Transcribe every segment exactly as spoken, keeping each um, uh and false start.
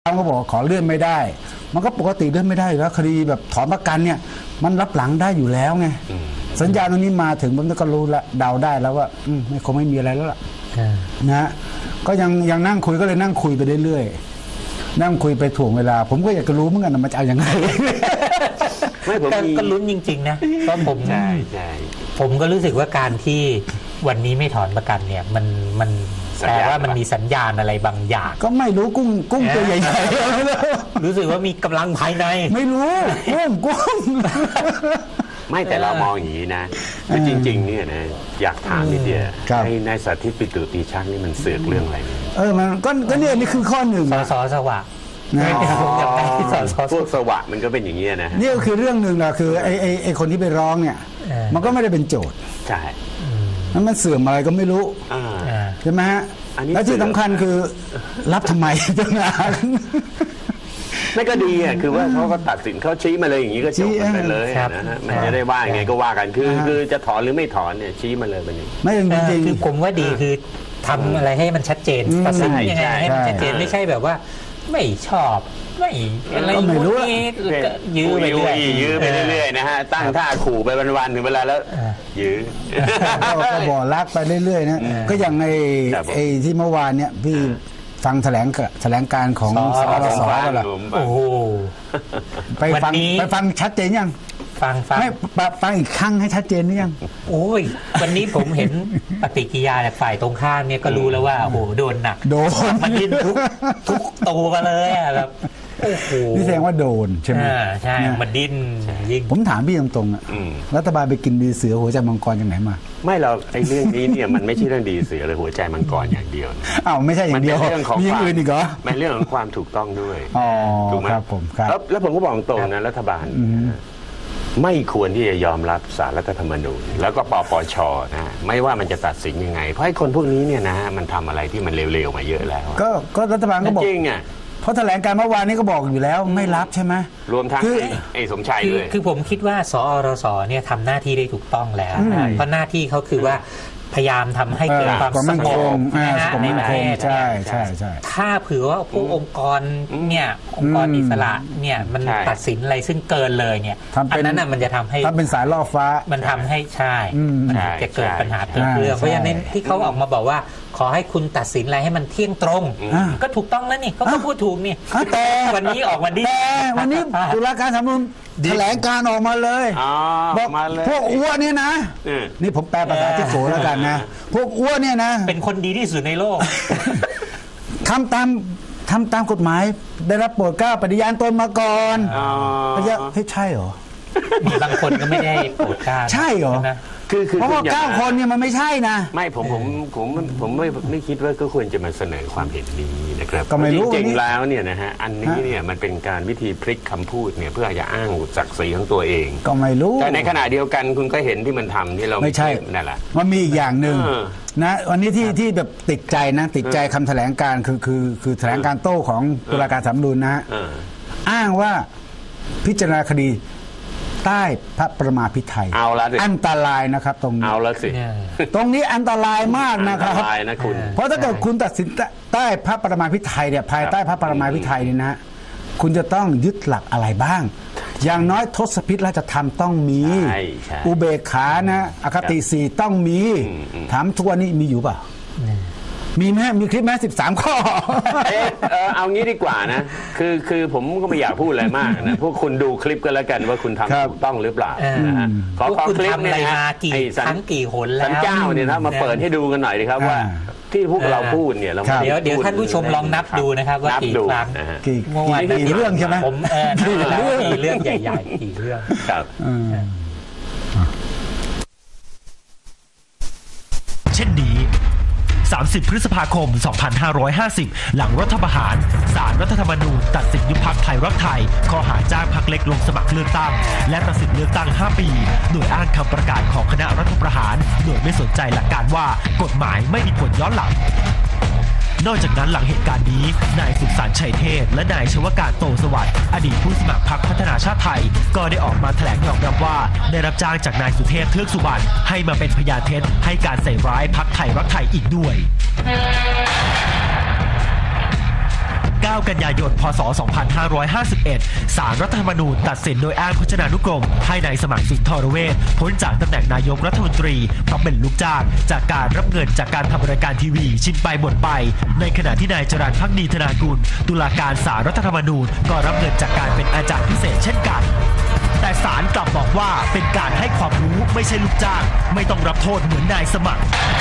เขาบอกขอเลื่อนไม่ได้มันก็ปกติเลื่อนไม่ได้แล้วคดีแบบถอนประกันเนี่ยมันรับหลังได้อยู่แล้วไงสัญญาตรงนี้มาถึงผมก็รู้ละเดาได้แล้วว่าไม่คงไม่มีอะไรแล้วล่ะนะก็ยังยังนั่งคุยก็เลยนั่งคุยไปเรื่อยๆนั่งคุยไปถ่วงเวลาผมก็อยากจะรู้เหมือนกันมันจะเอาอย่างไรไม่ผมก็ลุ้นจริงๆนะเพราะผมผมก็รู้สึกว่าการที่วันนี้ไม่ถอนประกันเนี่ยมันมันแปลว่ามันมีสัญญาณอะไรบางอย่างก็ไม่รู้กุ้งกุ้งตัวใหญ่ๆรู้สึกว่ามีกำลังภายในไม่รู้กุ้งกุ้งไม่แต่เรามองอย่างนี้นะคือจริงๆเนี่ยนะอยากถามนิดเดียวในในสาธิตปิตุตีชักนี่มันเสือกเรื่องอะไรเออมันก็ก็เนี่ยนี่คือข้อหนึ่งสสสวะพวกสวะมันก็เป็นอย่างนี้นะนี่ก็คือเรื่องหนึ่งนะคือไอ้ไอ้ไอ้คนที่ไปร้องเนี่ยมันก็ไม่ได้เป็นโจทย์ใช่นั้นมันเสื่อมอะไรก็ไม่รู้ใช่ไหมฮะและที่สำคัญคือรับทำไมตั้งนานไม่ก็ดีอ่ะคือว่าเขาก็ตัดสินเขาชี้มาเลยอย่างนี้ก็จบไปเลยนะฮะมันจะได้ว่าไงก็ว่ากันคือคือจะถอนหรือไม่ถอนเนี่ยชี้มาเลยแบบนี้ไม่จริงคือผมว่าดีคือทำอะไรให้มันชัดเจนตัดสินยังไงให้มันชัดเจนไม่ใช่แบบว่าไม่ชอบไม่อะไรไม่รู้ยื้อไปเรื่อยยื้อไปเรื่อยๆนะฮะตั้งท่าขู่ไปวันๆถึงเวลาแล้วยื้อก็บอกรักไปเรื่อยๆนะก็อย่างไอ้ไอ้ที่เมื่อวานเนี่ยพี่ฟังแถลงแถลงการของสรสก็แล้วโอ้โหไปฟังไปฟังชัดเจนยังฟังฟังไม่ฟังอีกครั้งให้ชัดเจนหรือยังโอ้ยวันนี้ผมเห็นปฏิกิริยาจากฝ่ายตรงข้ามเนี่ยก็รู้แล้วว่าโอ้โหโดนหนักโดนมันดิ้นทุกทุกตัวเลยอะครับโอ้โหนี่แสดงว่าโดนใช่ไหมใช่มันดิ้นยิ่งผมถามพี่ตรงๆอ่ะรัฐบาลไปกินดีเสือหัวใจมังกรจากไหนมาไม่เราไอ้เรื่องนี้เนี่ยมันไม่ใช่เรื่องดีเสือเลยหัวใจมังกรอย่างเดียวอ้าวไม่ใช่อย่างเดียวมีอย่างอื่นอีกเหรอมันเรื่องของความถูกต้องด้วยถูกไหมครับผมครับแล้วผมก็บอกตรงนะรัฐบาลไม่ควรที่จะยอมรับศาลรัฐธรรมนูญแล้วก็ปปชนะไม่ว่ามันจะตัดสินยังไงเพราะไอ้คนพวกนี้เนี่ยนะมันทำอะไรที่มันเร็วๆมาเยอะแล้วก็ก็รัฐบาลก็บอกจริงอ่ะเพราะแถลงการเมื่อวานนี้ก็บอกอยู่แล้วไม่รับใช่ไหมรวมทั้งไอ้สมชัยเลยคือผมคิดว่าสอรสเนี่ยทำหน้าที่ได้ถูกต้องแล้วเพราะหน้าที่เขาคือว่าพยายามทำให้เกิดความสงบในประเทศใช่ใช่ใช่ถ้าเผื่อว่าพวกองค์กรเนี่ยองค์กรอิสระเนี่ยมันตัดสินอะไรซึ่งเกินเลยเนี่ยอันนั้นน่ะมันจะทำให้ทำเป็นสายล่อฟ้ามันทำให้ใช่มันจะเกิดปัญหาเกิดเรื่องเพราะฉะนั้นที่เขาออกมาบอกว่าขอให้คุณตัดสินอะไรให้มันเที่ยงตรงก็ถูกต้องแล้วนี่เขาก็พูดถูกนี่แต่วันนี้ออกมาดิวันนี้ตุลาการสำนุนแถลงการออกมาเลยบอกพวกอ้วนเนี่ยนะนี่ผมแปลภาษาที่โกแล้วกันนะพวกอ้วนเนี่ยนะเป็นคนดีที่สุดในโลกทำตามทำตามกฎหมายได้รับโปรดเกล้าปฏิญาณตนมาก่อนไม่ใช่ใช่เหรอบางคนก็ไม่ได้โปรดเกล้าใช่เหรอคือคือเพราะว่าเก้าคนเนี่ยมันไม่ใช่นะไม่ผมผมผมผมไม่ไม่คิดว่าก็ควรจะมาเสนอความเห็นนี้นะครับก็ไม่รู้จริงๆแล้วเนี่ยนะฮะอันนี้เนี่ยมันเป็นการวิธีพลิกคำพูดเนี่ยเพื่อจะอ้างศักดิ์ศรีของตัวเองก็ไม่รู้แต่ในขณะเดียวกันคุณก็เห็นที่มันทำที่เราไม่ใช่นั่นแหละมันมีอีกอย่างหนึ่งนะวันนี้ที่ที่แบบติดใจนะติดใจคำแถลงการคือคือคือแถลงการโต้ของตุลาการสำนุนนะฮะอ้างว่าพิจารณาคดีใต้พระประมาพิไทยเอาละสิอันตรายนะครับตรงนี้เอาละสิตรงนี้อันตรายมากนะครับอันตรายนะคุณเพราะถ้าเกิดคุณตัดสินใต้พระประมาพิไทยเนี่ยภายใต้พระประมาพิไทยนี่นะคุณจะต้องยึดหลักอะไรบ้างอย่างน้อยทศพิธราชธรรมต้องมีอุเบกขานะอคติสี่ต้องมีถามทุกวันนี้มีอยู่เปล่ามีไหมมีคลิปไหมสิบสามข้อเออเอางี้ดีกว่านะคือคือผมก็ไม่อยากพูดอะไรมากนะพวกคุณดูคลิปกันแล้วกันว่าคุณทำถูกต้องหรือเปล่าขอขอคลิปเนี่ยนะไอ้สันกี่หนแล้วสันเจ้าเนี่ยนะมาเปิดให้ดูกันหน่อยดีครับว่าที่พวกเราพูดเนี่ยเราเดี๋ยวเดี๋ยวท่านผู้ชมลองนับดูนะครับว่ากี่ครั้งกี่เรื่องใช่ไหมผมเออกี่เรื่องกี่เรื่องใหญ่ๆกี่เรื่องครับเช่นนี้สามสิบพฤษภาคมสองพันห้าร้อยห้าสิบหลังรัฐประหารศาลรัฐธรรมนูญตัดสินยุบพรรคไทยรักไทยข้อหาจ้างพรรคเล็กลงสมัครเลือกตั้งและตัดสินเลือกตั้งห้าปีโดยอ้างคำประกาศของคณะรัฐประหารโดยไม่สนใจหลักการว่ากฎหมายไม่มีผลย้อนหลังนอกจากนั้นหลังเหตุการณ์นี้นายสุขสันต์ชัยเทพและนายชวการโตสวัสดิ์อดีตผู้สมัครพรรคพัฒนาชาติไทยก็ได้ออกมาแถลงยอมรับว่าได้รับจ้างจากนายสุเทพเทือกสุบรรณให้มาเป็นพยานเท็จให้การใส่ร้ายพรรคไทยรักไทยอีกด้วยเก้า กันยายน พ.ศ. สองพันห้าร้อยห้าสิบเอ็ด ศาลรัฐธรรมนูญตัดสินโดยอ้างพจนานุกรมให้นายสมัครสุนทรเวชพ้นจากตำแหน่งนายกรัฐมนตรีเพราะเป็นลูกจ้างจากการรับเงินจากการทำรายการทีวีชิมไปบ่นไปในขณะที่นายจรัญภักดีธนากุลตุลาการศาลรัฐธรรมนูญก็รับเงินจากการเป็นอาจารย์พิเศษเช่นกันแต่ศาลกลับบอกว่าเป็นการให้ความรู้ไม่ใช่ลูกจ้างไม่ต้องรับโทษเหมือนนายสมัคร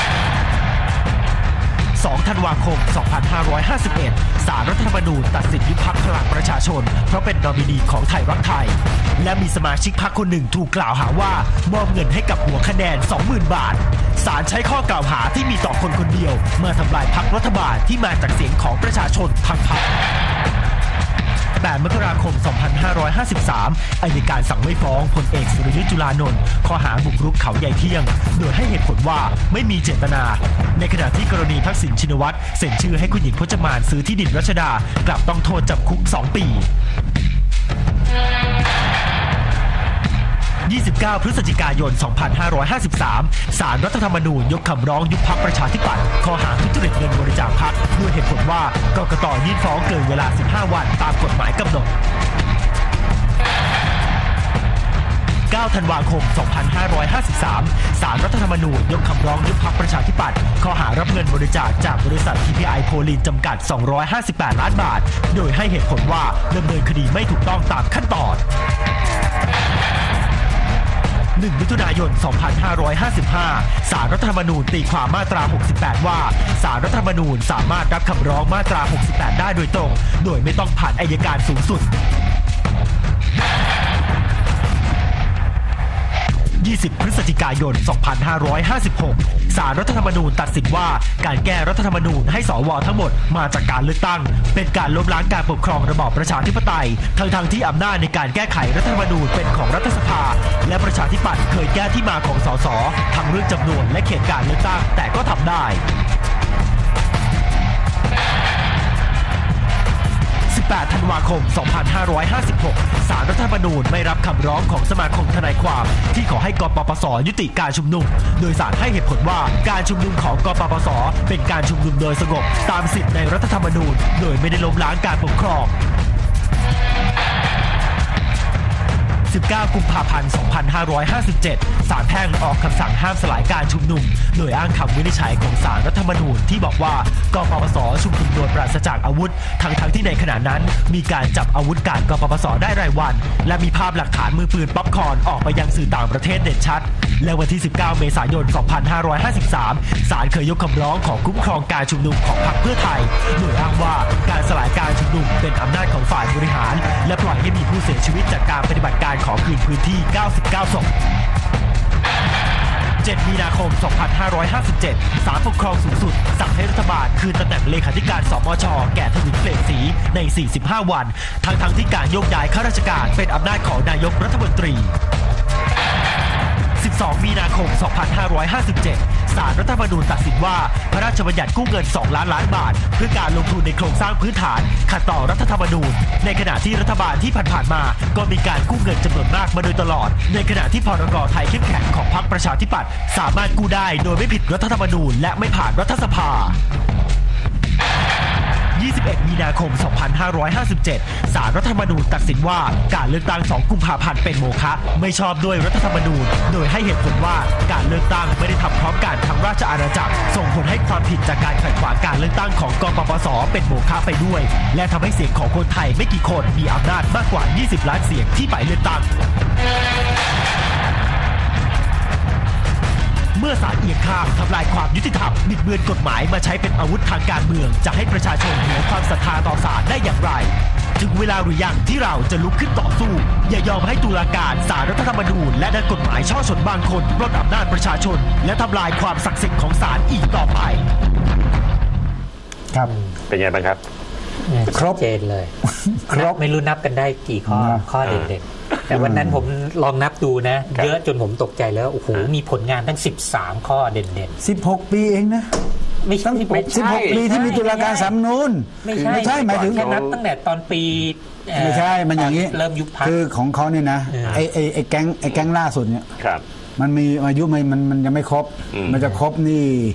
สอง ธันวาคม สองพันห้าร้อยห้าสิบเอ็ด ศาลรัฐธรรมนูญตัดสินยุบพรรคพลังประชาชนเพราะเป็นนอมินีของไทยรักไทยและมีสมาชิกพรรคคนหนึ่งถูกกล่าวหาว่ามอบเงินให้กับหัวคะแนน สองหมื่น บาทศาลใช้ข้อกล่าวหาที่มีต่อคนคนเดียวเมื่อทำลายพรรครัฐบาลที่มาจากเสียงของประชาชนทั้งพรรคแปด มกราคม สองพันห้าร้อยห้าสิบสาม อัยการสั่งไม่ฟ้องพลเอกสุรยุทธ์จุลานนท์ข้อหาบุกรุกเขาใหญ่เที่ยงโดยให้เหตุผลว่าไม่มีเจตนาในขณะที่กรณีทักษิณชินวัตรเซ็นชื่อให้คุณหญิงพจมานซื้อที่ดินรัชดากลับต้องโทษจำคุกสองปียี่สิบเก้า พฤศจิกายน สองพันห้าร้อยห้าสิบสาม ศาลรัฐธรรมนูญยกคำร้องยุบพรรคประชาธิปัตย์ข้อหาทุจริตเงินบริจาคพรรคด้วยเหตุผลว่ากกต.ยื่นฟ้องเกินเวลาสิบห้าวันตามกฎหมายกำหนดเก้า ธันวาคม สองพันห้าร้อยห้าสิบสาม ศาลรัฐธรรมนูญยกคำร้องยุบพรรคประชาธิปัตย์ข้อหารับเงินบริจาคจากบริษัท ที พี ไอ โพลินจำกัด สองร้อยห้าสิบแปด ล้านบาทโดยให้เหตุผลว่าดำเนินคดีไม่ถูกต้องตามขั้นตอนหนึ่ง มิถุนายน สองพันห้าร้อยห้าสิบห้า ศาลรัฐธรรมนูญตีความมาตรา หกสิบแปด ว่าศาลรัฐธรรมนูญสามารถรับคำร้องมาตรา หกสิบแปด ได้โดยตรงโดยไม่ต้องผ่านอัยการสูงสุดยี่สิบ พฤศจิกายน สองพันห้าร้อยห้าสิบหก ศาลรัฐธรรมนูญตัดสินว่าการแก้รัฐธรรมนูญให้สวทั้งหมดมาจากการเลือกตั้งเป็นการล้มล้างการปกครองระบอบประชาธิปไตยทั้งทางที่อำนาจในการแก้ไขรัฐธรรมนูญเป็นของรัฐสภาและประชาธิปัตย์เคยแก้ที่มาของสสทั้งเรื่องจำนวนและเขตการเลือกตั้งแต่ก็ทำได้สิบแปด ธันวาคม สองพันห้าร้อยห้าสิบหก ศาลรัฐธรรมนูญไม่รับคำร้องของสมาคมทนายความที่ขอให้กปปส.ยุติการชุมนุมโดยศาลให้เหตุผลว่าการชุมนุมของกปปส.เป็นการชุมนุมโดยสงบตามสิทธิในรัฐธรรมนูญโดยไม่ได้ล้มล้างการปกครองสิบเก้า กุมภาพันธ์ สองพันห้าร้อยห้าสิบเจ็ด ศาลแพ่งออกคำสั่งห้ามสลายการชุมนุมโดยอ้างคำวินิจฉัยของศาลรัฐธรรมนูญที่บอกว่ากปปส.ชุมนุมโดยปราศจากอาวุธทั้งทั้งที่ในขณะนั้นมีการจับอาวุธการกปปส.ได้รายวันและมีภาพหลักฐานมือปืนป๊อปคอร์นออกไปยังสื่อต่างประเทศเด่นชัดและวันที่สิบเก้า เมษายน สองพันห้าร้อยห้าสิบสาม ศาลเคยยกคำร้องขอคุ้มครองการชุมนุมของพรรคเพื่อไทยโดยอ้างว่าการสลายการชุมนุมเป็นอำนาจของฝ่ายบริหารและปล่อยให้มีผู้เสียชีวิตจากการปฏิบัติการขอคืนพื้นที่เก้าสิบเก้า ศพ เจ็ด มีนาคม สองพันห้าร้อยห้าสิบเจ็ด ศาลปกครองสูงสุดสั่งให้รัฐบาลคืนตำแหน่งเลขาธิการสมช.แก่ทวินเปรมศรีใน สี่สิบห้า วันทั้งทั้งที่การโยกย้ายข้าราชการเป็นอำนาจของนายกรัฐมนตรีสิบสอง มีนาคม สองพันห้าร้อยห้าสิบเจ็ด ศาลรัฐธรรมนูญตัดสินว่าพระราชบัญญัติกู้เงินสองล้านล้านบาทเพื่อการลงทุนในโครงสร้างพื้นฐานขัดต่อรัฐธรรมนูญในขณะที่รัฐบาลที่ผ่านๆมาก็มีการกู้เงินจำนวนมากมาโดยตลอดในขณะที่พรก.ไทยเข้มแข็งของพรรคประชาธิปัตย์สามารถกู้ได้โดยไม่ผิดรัฐธรรมนูญและไม่ผ่านรัฐสภายี่สิบเอ็ด มีนาคม สองพันห้าร้อยห้าสิบเจ็ด ศาลรัฐธรรมนูญตัดสินว่าการเลือกตั้ง สอง กุมภาพันธ์เป็นโมฆะไม่ชอบด้วยรัฐธรรมนูญโดยให้เหตุผลว่าการเลือกตั้งไม่ได้ทำพร้อมกันทั้งราชอาณาจักรส่งผลให้ความผิดจากการขัดขวางการเลือกตั้งของกปปส.เป็นโมฆะไปด้วยและทำให้เสียงของคนไทยไม่กี่คนมีอำนาจมากกว่ายี่สิบล้านเสียงที่ไปเลือกตั้งเมื่อศาลเอียงข้างทำลายความยุติธรรมบิดเบือนกฎหมายมาใช้เป็นอาวุธทางการเมืองจะให้ประชาชนเหนือความศรัทธาต่อศาลได้อย่างไรถึงเวลาหรือยังที่เราจะลุกขึ้นต่อสู้อย่ายอมให้ตุลาการศาลรัฐธรรมนูญและนักกฎหมายช่อชนบางคนปล้นอำนาจประชาชนและทำลายความศักดิ์สิทธิ์ของศาลอีกต่อไปครับเป็นไงบ้างครับครบเจนเลยครบไม่รู้นับกันได้กี่ข้อข้อเด็ดๆแต่วันนั้นผมลองนับดูนะเยอะจนผมตกใจแล้วโอ้โหมีผลงานตั้งสิบสามข้อเด่นๆสิบหกปีเองนะไม่ใช่สิบหกปีที่มีตุลาการสามนูนไม่ใช่ไม่ใช่หมายถึงแค่นับตั้งแต่ตอนปีไม่ใช่มันอย่างนี้เริ่มยุบพรรคคือของเขาเนี่ยนะไอ้ไอ้ไอ้แก๊งไอ้แก๊งล่าสุดเนี่ยมันมีอายุมันมันมันยังไม่ครบมันจะครบนี่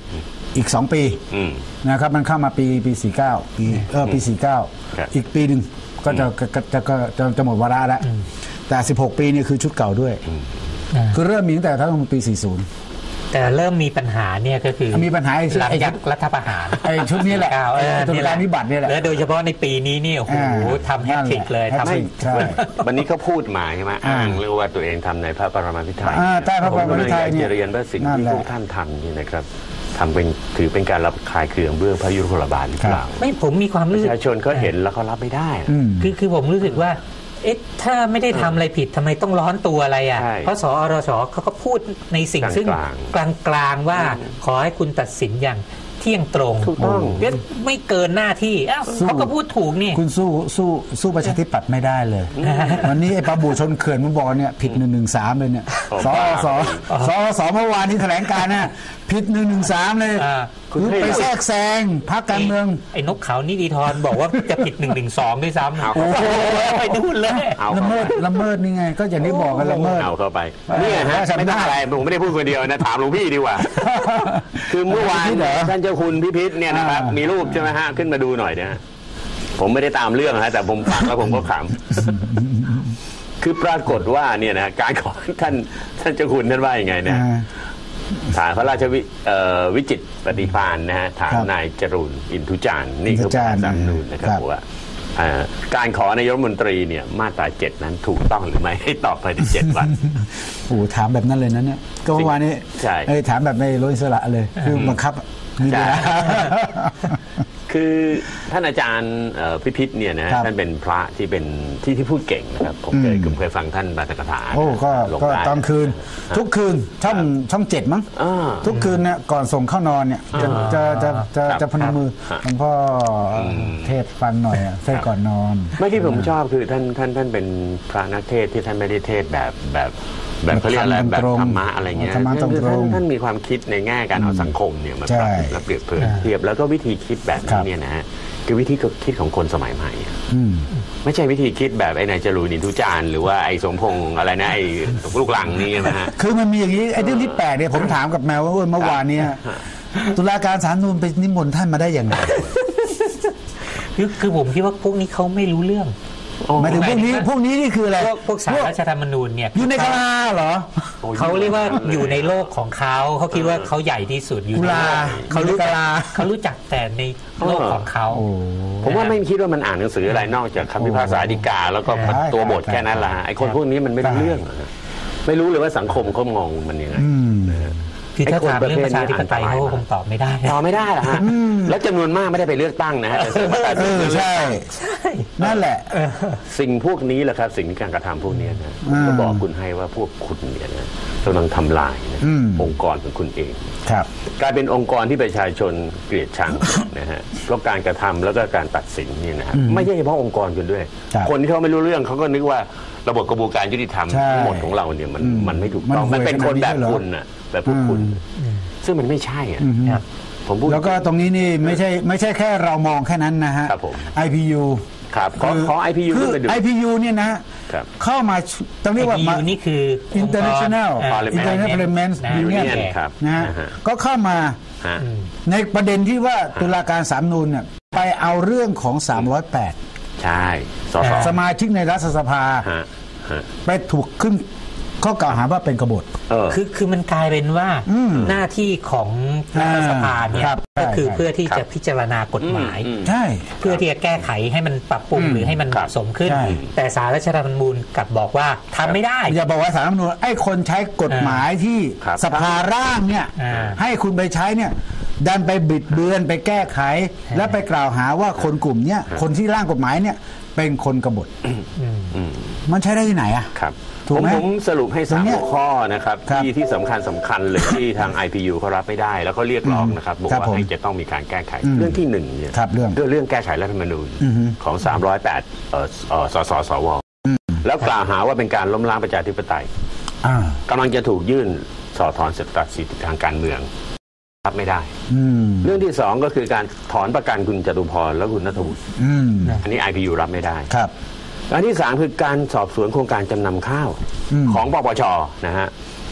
อีกสองปีอืมนะครับมันเข้ามาปีปีสี่เก้าปีเออปีสี่เก้าครับอีกปีหนึ่งก็จะจะจะจะจะจะหมดวาระแล้วแต่สิบหกปีนี่คือชุดเก่าด้วยคือเริ่มมีตั้งแต่ทั้งปีสี่สิบแต่เริ่มมีปัญหาเนี่ยก็คือมีปัญหาไอ้ชุดหลังไอ้จากชุดรัฐประหารไอ้ชุดนี้แหละเออตุลาการวิบัติเนี่ยแหละและโดยเฉพาะในปีนี้นี่โอ้โหอ่าทำแฮตทริกเลยนั่นแหละทำแฮตทริก ใช่วันนี้เขาพูดมาใช่ไหมอ่าอ้างเรื่องว่าตัวเองทำในพระปรมาภิไธยอ่าใต้พระปรมาภิไธยผมก็เลยอยากจะเรียนว่าสิ่งนั่นที่แหละพวกท่านทำนี่นะครับทำเป็นถือเป็นการรับคลายเครื่องเบื้องพระยุคลบาทหรือเปล่าไม่ผมมีความปรู้ระสึกชาชนเขาเห็นแล้วเขารับไม่ได้นะอืมคือคือผมรู้สึกว่าเอ๊ะถ้าไม่ได้ทำอะไรผิดทำไมต้องร้อนตัวอะไรอ่ะใช่เพราะสอรชเขาก็พูดในสิ่งซึ่งกลางกลางๆว่าขอให้คุณตัดสินอย่างเที่ยงตรงถูกต้องเอ๊ะไม่เกินหน้าที่อ้าวสู้เขาก็พูดถูกนี่คุณสู้สู้สู้ประชาธิปัตย์ไม่ได้เลย วันนี้ไอ้ปะบูชนเขื่อนมันบอกเนี่ยผิดหนึ่งหนึ่งสามเลยเนี่ยอ๋อสอสอสอสอเมื่อวานที่แถลงการน่ะผิดหนึ่งหนึ่งสามเลยอ่าคือไปแทรกแซงพรรคการเมืองไอ้นกเขานิติธรบอกว่าจะผิดหนึ่งหนึ่งสองด้วยซ้ำเอาโอ้โหไปดูนเลยเอาละเข้าเมิดไปละเมิดนี่ไง ก็อย่างที่บอกกันละเมิดเอาเข้าไปนี่ฮะจำได้ไม่ต้องอะไรผมไม่ได้พูดคนเดียวนะถามหลวงพี่ดีกว่า คือเมื่อวานพี่เหรอท่านเจ้าคุณพิพิธเนี่ยนะครับอ่ามีมีรูปใช่ไหมฮะขึ้นมาดูหน่อยนะฮะผมไม่ได้ตามเรื่องนะฮะแต่ผมฟังแล้วผมก็ขำคือปรากฏว่าเนี่ยนะการขอท่านท่านเจ้าคุณท่านว่ายังไงนะอ่าถามพระราชวิเอ่อวิจิตรปฏิภาณนะฮะถามครับนายจรูนอินทุจารณ์นี่คืออินทุจารณ์สามนูนนะครับครับว่าอ่าการขอนายกรัฐมนตรีเนี่ยมาตราเจ็ดนั้นถูกต้องหรือไม่ให้ตอบภายในเจ็ดวันโอ้โหถามแบบนั้นเลยนะเนี่ยก็เมื่อวานนี้ใช่เอ้ยถามแบบในโลอิสระเลยคือบังคับมีเวลาคือท่านอาจารย์เอ่อพิพิธเนี่ยนะฮะครับท่านเป็นพระที่เป็นที่ที่พูดเก่งนะครับผมเคยอืมผมเคยฟังท่านบาตรกถาโอ้ก็ลงก็ได้ตอนคืน ทุกคืนช่องช่องเจ็ดมั้งอ่าทุกคืนเนี่ยก่อนส่งเข้านอนเนี่ยจะจะจะจะครับจะพนมมือครับหลวงพ่ออเทศฟังหน่อยอะเทศก่อนนอนไม่ที่ผมชอบคือท่านท่านท่านเป็นพระนักเทศน์ที่ท่านไม่ได้เทศน์แบบแบบแบบเขาเรียกอะไรแบบแบบตรงๆธรรมะอะไรเงี้ยธรรมะตรงๆท่านท่านมีความคิดในแง่การเอาสังคมเนี่ยมาใช่ปรับและเปรียบเทียบแล้วก็วิธีคิดแบบครันี้บเนี่ยนะฮะคือวิธีคิดของคนสมัยใหม่อะอืมไม่ใช่วิธีคิดแบบไอ้นายจรูนอินทุจารณ์หรือว่าไอ้สมพงษ์อะไรนะไอ้ลูกหลังนี่นะฮะคือมันมีอย่างนี้ไอ้เรื่องที่แปลกเนี่ยผมถามกับแมวว่าเมื่อวานเนี่ยตุลาการศาลนูนไปนิมนต์ท่านมาได้ยังไงคือคือผมคิดว่าพวกนี้เขาไม่รู้เรื่องหมายถึงพวกนี้พวกนี้นี่คืออะไรพวกพวกสารรัฐธรรมนูญเนี่ยอยู่ในกะลาเหรอเขาเรียกว่าอยู่ในโลกของเขาเขาคิดว่าเขาใหญ่ที่สุดอยู่ในกุลาโลกเขารู้อยู่ในกะจักลาเขารู้จักแต่ในโลกของเขาโอ้ผมว่าไม่คิดว่ามันอ่านหนังสืออะไรนอกจากคำพิพากษาฎีกาแล้วก็ใช่ตัวบทใช่แค่นั้นละไอ้คนพวกนี้มันไม่รู้ใช่เรื่องอะไม่รู้เลยว่าสังคมเขามองมันยังไงอืมคือถ้าถามเรื่องประชาธิปไตยไอ้คนประเภทนี้เขาคงตอบไม่ได้ตอบไม่ได้หรอกฮะและจำนวนมากไม่ได้ไปเลือกตั้งนะฮะแต่ซื้อมาตัดเอสินอใช่ นั่นแหละสิ่งพวกนี้แหละครับสิ่งที่การกระทำพวกนี้นะผมก็บอกคุณให้ว่าพวกคุณเนี่ยนะกำลังทำลายนะอืมองค์กรของคุณเองครับกลายเป็นองค์กรที่ประชาชนเกลียดชัง นะฮะเพราะการกระทำแล้วก็การตัดสินเนี่ยนะฮะไม่ใช่เฉพาะองค์กรคุณด้วยครับคนที่เขาไม่รู้เรื่องเขาก็นึกว่าระบบกระบวนการยุติธรรมใช่ทั้งหมดของเราเนี่ยมันอืมมันไม่ถูกต้องมันห่วยมันเป็นคนแบบขนาดนี้เลยเหรอคุณน่ะแบบพวกคุณ ซึ่งมันไม่ใช่อ่ะอืมครับผมพูดแล้วก็ตรงนี้นี่ไม่ใช่ไม่ใช่แค่เรามองแค่นั้นนะฮะครับผมไอ พี ยูครับขอขอ ไอ พี ยูคือขึ้นไปดูไอ พี ยู เนี่ยนะครับเข้ามาต้องเรียกว่าไอ้มายูนี่คือ International องค์กร International Parliament นะ Union ครับนะฮะนะฮะก็เข้ามาฮะในประเด็นที่ว่าตุลาการศาลนูนเนี่ยไปเอาเรื่องของสามร้อยแปดใช่สสสมาชิกในรัฐสภาฮะฮะไปถูกขึ้นข้อกล่าวหาว่าเป็นกบฏเออคือคือมันกลายเป็นว่าอืมหน้าที่ของรัฐสภาเนี่ยครับก็คือใช่เพื่อที่ครับจะพิจารณากฎหมายอืมใช่เพื่อที่จะแก้ไขให้มันปรับปรุงอืมหรือให้มันเหครัมาะบสมขึ้นใช่แต่สารรัฐธรรมนูญกลับบอกว่าทำไม่ได้อย่าบอกว่าสารรัฐธรรมนูญไอ้คนใช้กฎหมายที่ครับสภาร่างเนี่ยอ่าให้คุณไปใช้เนี่ยดันไปบิดเบือนไปแก้ไข และไปกล่าวหาว่าคนกลุ่มเนี้ยคนที่ร่างกฎหมายเนี่ยเป็นคนกบฏอืมมันใช้ได้ที่ไหนอ่ะครับถูผกมไหมผมสรุปให้ตรสาง มเนี้ยหัวข้อนะครับครับที่ที่สำคัญสำคัญเลยที่ทาง ไอ พี ยู เขารับไม่ได้ แล้วก็เรียกร้องนะครับบอกครับว่าผมให้จะต้องมีการแก้ไขอืมเรื่องที่หนึ่งเนี่ยครับเรื่องเรื่องแก้ไขรัฐธรรมนูญอือฮึของสามร้อยแปดเอ่อเอ่อสสสวแล้วกล่าวหาว่าเป็นการล้มล้างประชาธิปไตยอ่ากำลังจะถูกยื่นสอดถอนสิทธิทางการเมืองรับไม่ได้อืมเรื่องที่สองก็คือการถอนประกันคุณจตุพรและคุณณัฐวุฒิอืมอันนี้ ไอ พี ยู รับไม่ได้ครับอันที่สามคือการสอบสวนโครงการจำนำข้าวอืมของปปชนะฮะ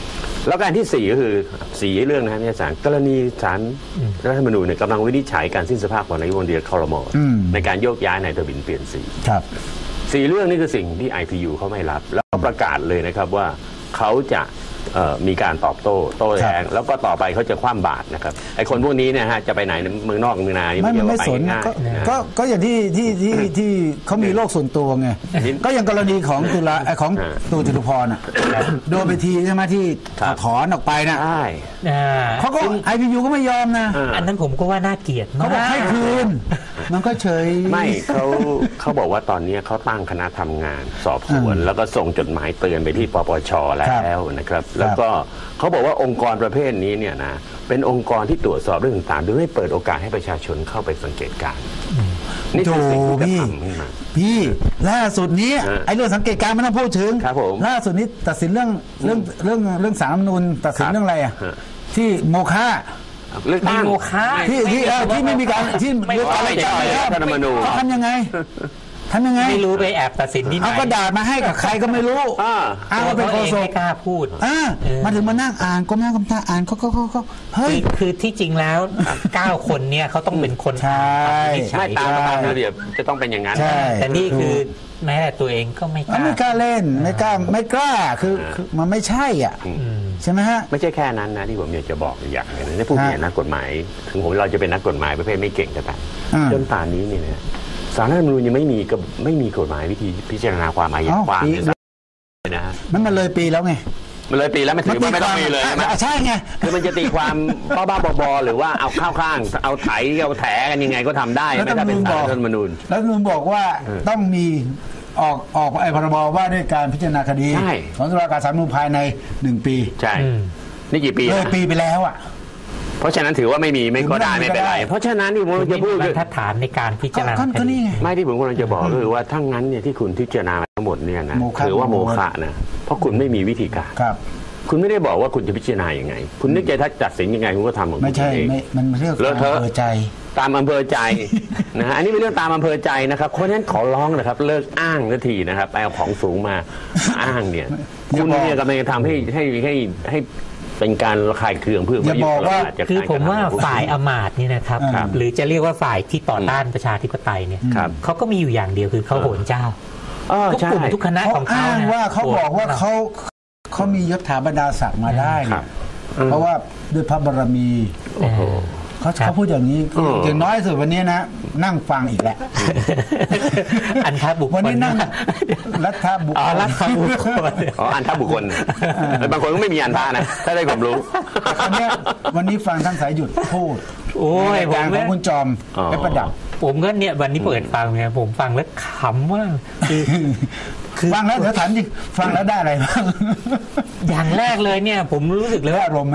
แล้วการที่สี่ก็คือสี่เรื่องนะฮะศาลกรณีศาลรัฐธรรมนูญเนี่ยกำลังวินิจฉัยการสิ้นสภาพของนายกรัฐมนตรีครม.ในการโยกย้ายนายทวินเปลี่ยนสีครับสี่เรื่องนี้คือสิ่งที่ ไอ พี ยู เขาไม่รับแล้วก็ประกาศเลยนะครับว่าเขาจะมีการตอบโต้โต้แย้งแล้วก็ต่อไปเขาจะคว่ำบาตรนะครับไอ้คนพวกนี้เนี่ยฮะจะไปไหนเมืองนอกเมืองนานี่ไม่ไม่ไม่ไปสนง่ายก็ก็ก็อย่างที่ที่ที่ที่เขามีโลกส่วนตัวไงก็อย่างกรณีของตุลาของตู่จตุพรอ่ะโดนไปทีใช่ไหมที่ถอนออกไปนะใช่เขาก็ไอพียูก็ไม่ยอมนะอันนั้นผมก็ว่าน่าเกลียดเขาบอกให้คืนมันก็เฉยไม่เขาเขาบอกว่าตอนนี้เขาตั้งคณะทำงานสอบสวนแล้วก็ส่งจดหมายเตือนไปที่ปปชแล้วนะครับแล้วก็เขาบอกว่าองค์กรประเภทนี้เนี่ยนะเป็นองค์กรที่ตรวจสอบเรื่องต่างๆโดยไม่เปิดโอกาสให้ประชาชนเข้าไปสังเกตการณ์นี่คือสิ่งที่จะทำขึ้นมาพี่ล่าสุดนี้ไอ้เรื่องสังเกตการณ์ไม่ต้องพูดถึงล่าสุดนี้ตัดสินเรื่องเรื่องเรื่องเรื่องศาลรัฐธรรมนูญตัดสินเรื่องอะไรอ่ะที่โมฆะเรื่องตั้งโมฆะที่ที่ที่ไม่มีการที่เรื่องอะไรไม่ใช่รัฐธรรมนูญเขาทำยังไงทำยังไงไม่รู้ไปแอบตัดสินที่ไหนเอากระดาษมาให้กับใครก็ไม่รู้อ้าวเป็นโฆษกไม่กล้าพูดมาถึงมานั่งอ่านก็นั่งกำตาอ่านก็ก็ก็เฮ้ยคือที่จริงแล้วเก้าคนเนี่ยเขาต้องเป็นคนใช่ไม่ตามตามระเบียบจะต้องเป็นอย่างนั้นแต่นี่คือแม้แต่ตัวเองก็ไม่กล้าไม่กล้าเล่นไม่กล้าไม่กล้าคือมันไม่ใช่อ่ะใช่ไหมฮะไม่ใช่แค่นั้นนะที่ผมอยากจะบอกอย่างนึงนะผู้เขียนนักกฎหมายถึงผมเราจะเป็นนักกฎหมายประเภทไม่เก่งก็ตามจนป่านนี้เนี่ยศาลรัฐธรรมนูญยังไม่มีก็ไม่มีกฎหมายวิธีพิจารณาความอาญาความนะฮะมันมันเลยปีแล้วไงมันเลยปีแล้วไม่ถือว่าไม่ต้องมีเลยใช่ไหมใช่ไงคือมันจะตีความบ้าๆบอๆหรือว่าเอาข้าวข้างเอาไถเอาแถกันยังไงก็ทำได้ไม่ได้เป็นศาลรัฐธรรมนูญรัฐธรรมนูญบอกว่าต้องมีออกออกไอ้พรบว่าด้วยการพิจารณาคดีของตุลาการศาลรัฐธรรมนูญภายในหนึ่งปีใช่นี่กี่ปีเลยปีไปแล้วอ่ะเพราะฉะนั้นถือว่าไม่มีไม่ก็ได้ไม่เป็นไรเพราะฉะนั้นที่ผมจะพูดคือฐานในการพิจารณาก็นี่ไงไม่ที่ผมกำลังจะบอกก็คือว่าทั้งนั้นเนี่ยที่คุณพิจารณาทั้งหมดเนี่ยนะถือว่าโมฆะนะเพราะคุณไม่มีวิธีการครับคุณไม่ได้บอกว่าคุณจะพิจารณาอย่างไงคุณนึกใจถ้าตัดสินยังไงคุณก็ทำของคุณเองไม่ใช่มันเรื่องอำเภอใจตามอำเภอใจนะฮะอันนี้เป็นเรื่องตามอำเภอใจนะครับเพราะฉะนั้นขอร้องนะครับเลิกอ้างนาทีนะครับไปเอาของสูงมาอ้างเนี่ยคุณเนี่ยกำลังจะทำให้ให้ให้ให้เป็นการระคายเคืองเพื่ออย่าบอกว่าคือผมว่าฝ่ายอมาตย์นี่นะครับหรือจะเรียกว่าฝ่ายที่ต่อต้านประชาธิปไตยเนี่ยเขาก็มีอยู่อย่างเดียวคือเขาโหนเจ้าทุกกลุ่มทุกคณะของเขาว่าเขาบอกว่าเขาเขามียศถาบรรดาศักดิ์มาได้เพราะว่าด้วยพระบารมีเขาเขาพูดอย่างนี้อย่างน้อยสุดวันนี้นะนั่งฟังอีกแหละอันทบุคคลวันนี้นั่งรัฐบุคคลรัฐบุคคลอ๋ออันทบุคคลบางคนก็ไม่มีอันทานะถ้าได้ความรู้วันนี้วันนี้ฟังท่านสายหยุดพูดโอ้ยการของคุณจอมและประดับผมก็เนี่ยวันนี้เปิดฟังเนี่ยผมฟังแล้วขำว่าคือฟังแล้วเดี๋ยวถามจริงฟังแล้วได้อะไรบ้างอย่างแรกเลยเนี่ยผมรู้สึกเลยว่าอารมณ์ไหม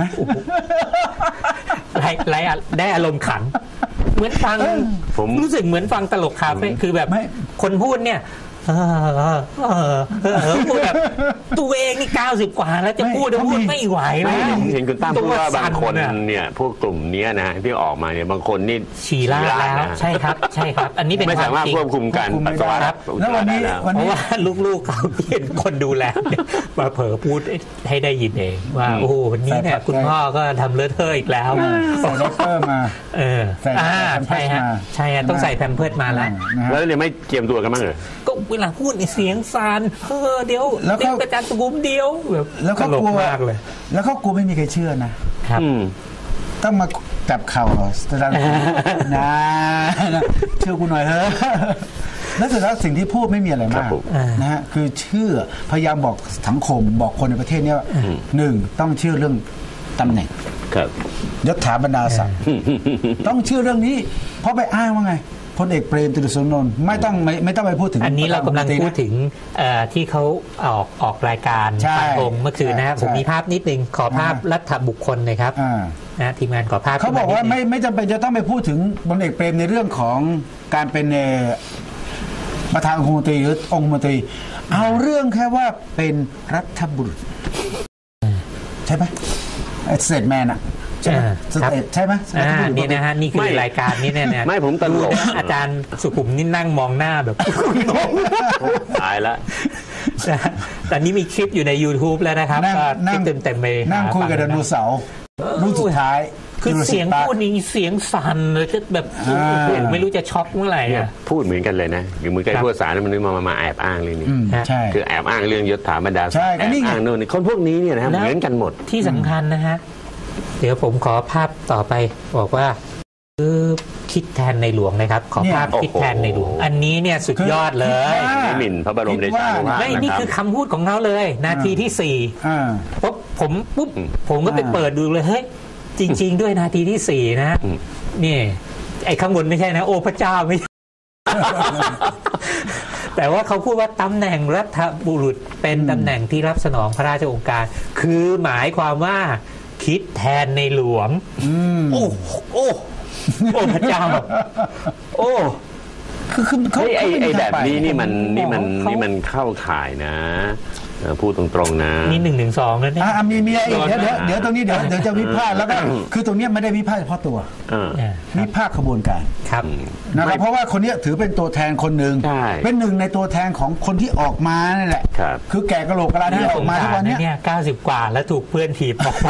ไรไรได้อารมณ์ขันเหมือนฟังผมรู้สึกเหมือนฟังตลกคาเฟ่คือแบบคนพูดเนี่ยเออเออเออพูดแบบตัวเองนี่เก้าสิบกว่าแล้วจะพูดพูดไม่ไหวแล้วเห็นคุณตั้มพูดว่าบางคนเนี่ยพวกกลุ่มนี้นะที่ออกมาเนี่ยบางคนนี่ฉี่ลาดแล้วใช่ครับใช่ครับอันนี้เป็นไม่สามารถควบคุมการปัสสาวะแล้ววันนี้เพราะว่าลูกๆเขาเป็นคนดูแลมาเผลอพูดให้ได้ยินเองว่าโอ้โหวันนี้เนี่ยคุณพ่อก็ทำเลอะเทอะอีกแล้วใส่ด็อกเตอร์มาเอออ่าใช่ฮะใช่ฮะต้องใส่แพมเพิร์สมาแล้วแล้วเนี่ยไม่เตรียมตัวกันมั้งเหรอก็เวลาพูดเสียงซานเออเดี๋ยวเดี๋ยวกระจายตะกุมเดียวแบบแล้วเขากลัวมากเลยแล้วเขากลัวไม่มีใครเชื่อนะครับต้องมาจับเข่าสตาร์นะเชื่อกูหน่อยเถอะแล้วสุดแล้วสิ่งที่พูดไม่มีอะไรมากนะฮะคือเชื่อพยายามบอกสังคมบอกคนในประเทศนี้ว่าหนึ่งต้องเชื่อเรื่องตำแหน่งยศถาบรรดาศักดิ์ต้องเชื่อเรื่องนี้เพราะไปอ้างว่าไงพลเอกเปรมติณสุรานนท์ไม่ต้องไม่ไม่ต้องไปพูดถึงอันนี้เรากำลังพูดถึงที่เขาออกออกรายการฟันธงเมื่อคืนนะผมมีภาพนิดนึงขอภาพรัฐบุคคลเลยครับนะทีมงานขอภาพเขาบอกว่าไม่ไม่จำเป็นจะต้องไปพูดถึงพลเอกเปรมในเรื่องของการเป็นประธานองคมนตรีหรือองคมนตรีเอาเรื่องแค่ว่าเป็นรัฐบุรุษใช่ไหมไอ้เศษแมนอะใช่ไหมใช่ไหมนี่นะฮะนี่คือรายการนี้เนี่ยไม่ผมตลกอาจารย์สุขุมนี่นั่งมองหน้าแบบตายละตอนนี้มีคลิปอยู่ใน YouTube แล้วนะครับนั่งก็นั่งเต็มเต็มๆไปนั่งคุยกับไดโนเสาร์รุ่นสุดท้ายคือเสียงพูดนี่เสียงสั่นเลยก็แบบโอ้โหไม่รู้จะช็อกเมื่อไหร่เนี่ยอ่ะพูดเหมือนกันเลยนะอยู่เหมือนกันครับพูดสารมันนึกมามามาแอบอ้างเรื่องนี้อืมใช่คือแอบอ้างเรื่องยศถาบรรดาศักดิ์ใช่ก็แอบนี่ไงอ้างโน่นนี่คนพวกนี้เนี่ยนะแล้วเหมือนกันหมดที่สำคัญนะฮะ เดี๋ยวผมขอภาพต่อไปบอกว่าคือคิดแทนในหลวงนะครับ ขอภาพเนี่ยคิดแทนในหลวง อันนี้เนี่ยสุดยอดเลยคือไม่หมิ่นพระบรมเดชานุภาพไม่นะนี่ครับคือคำพูดของเขาเลย นาทีที่สี่อ่าปุ๊บผมปุ๊บอืมผมก็ไปอ่าเปิดดูเลยเฮ้ยจริง ๆ ด้วยนาทีที่สี่นะอืมนี่ไอ้ข้างบนไม่ใช่นะ โอ้พระเจ้าไม่ใช่ แต่ว่าเขาพูดว่าตำแหน่งรัฐบุรุษเป็นตำแหน่งที่รับสนองพระราชโองการ คือหมายความว่าคิดแทนในหลวงอืมโอ้โอ้โอ้พระเจ้า โอ้คือคือเขาเฮ้ยไอ้ไอ้เขาม่แบบนี้นี่มันผมนี่มันเขานี่นี่มันเข้าข่ายนะเออพูดตรงๆนะนี่หนึ่งหนึ่งสองแล้วเนี่ยอ่ามีมีอีกเดี๋ยวเดี๋ยวเดี๋ยวตรงนี้เดี๋ยวเดี๋ยวจะวิพากษ์แล้วก็อืมคือตรงเนี้ยไม่ได้วิพากษ์เฉพาะตัวเออเนี่ยวิพากษ์ขบวนการครับนะครับเพราะว่าคนเนี้ยถือเป็นตัวแทนคนหนึ่งใช่เป็นหนึ่งในตัวแทนของคนที่ออกมานั่นแหละครับคือแก่กะโหลกกะลาที่ออกมาทุกวันเนี้ยเนี่ยเก้าสิบกว่าแล้วถูกเพื่อนถีบออกไป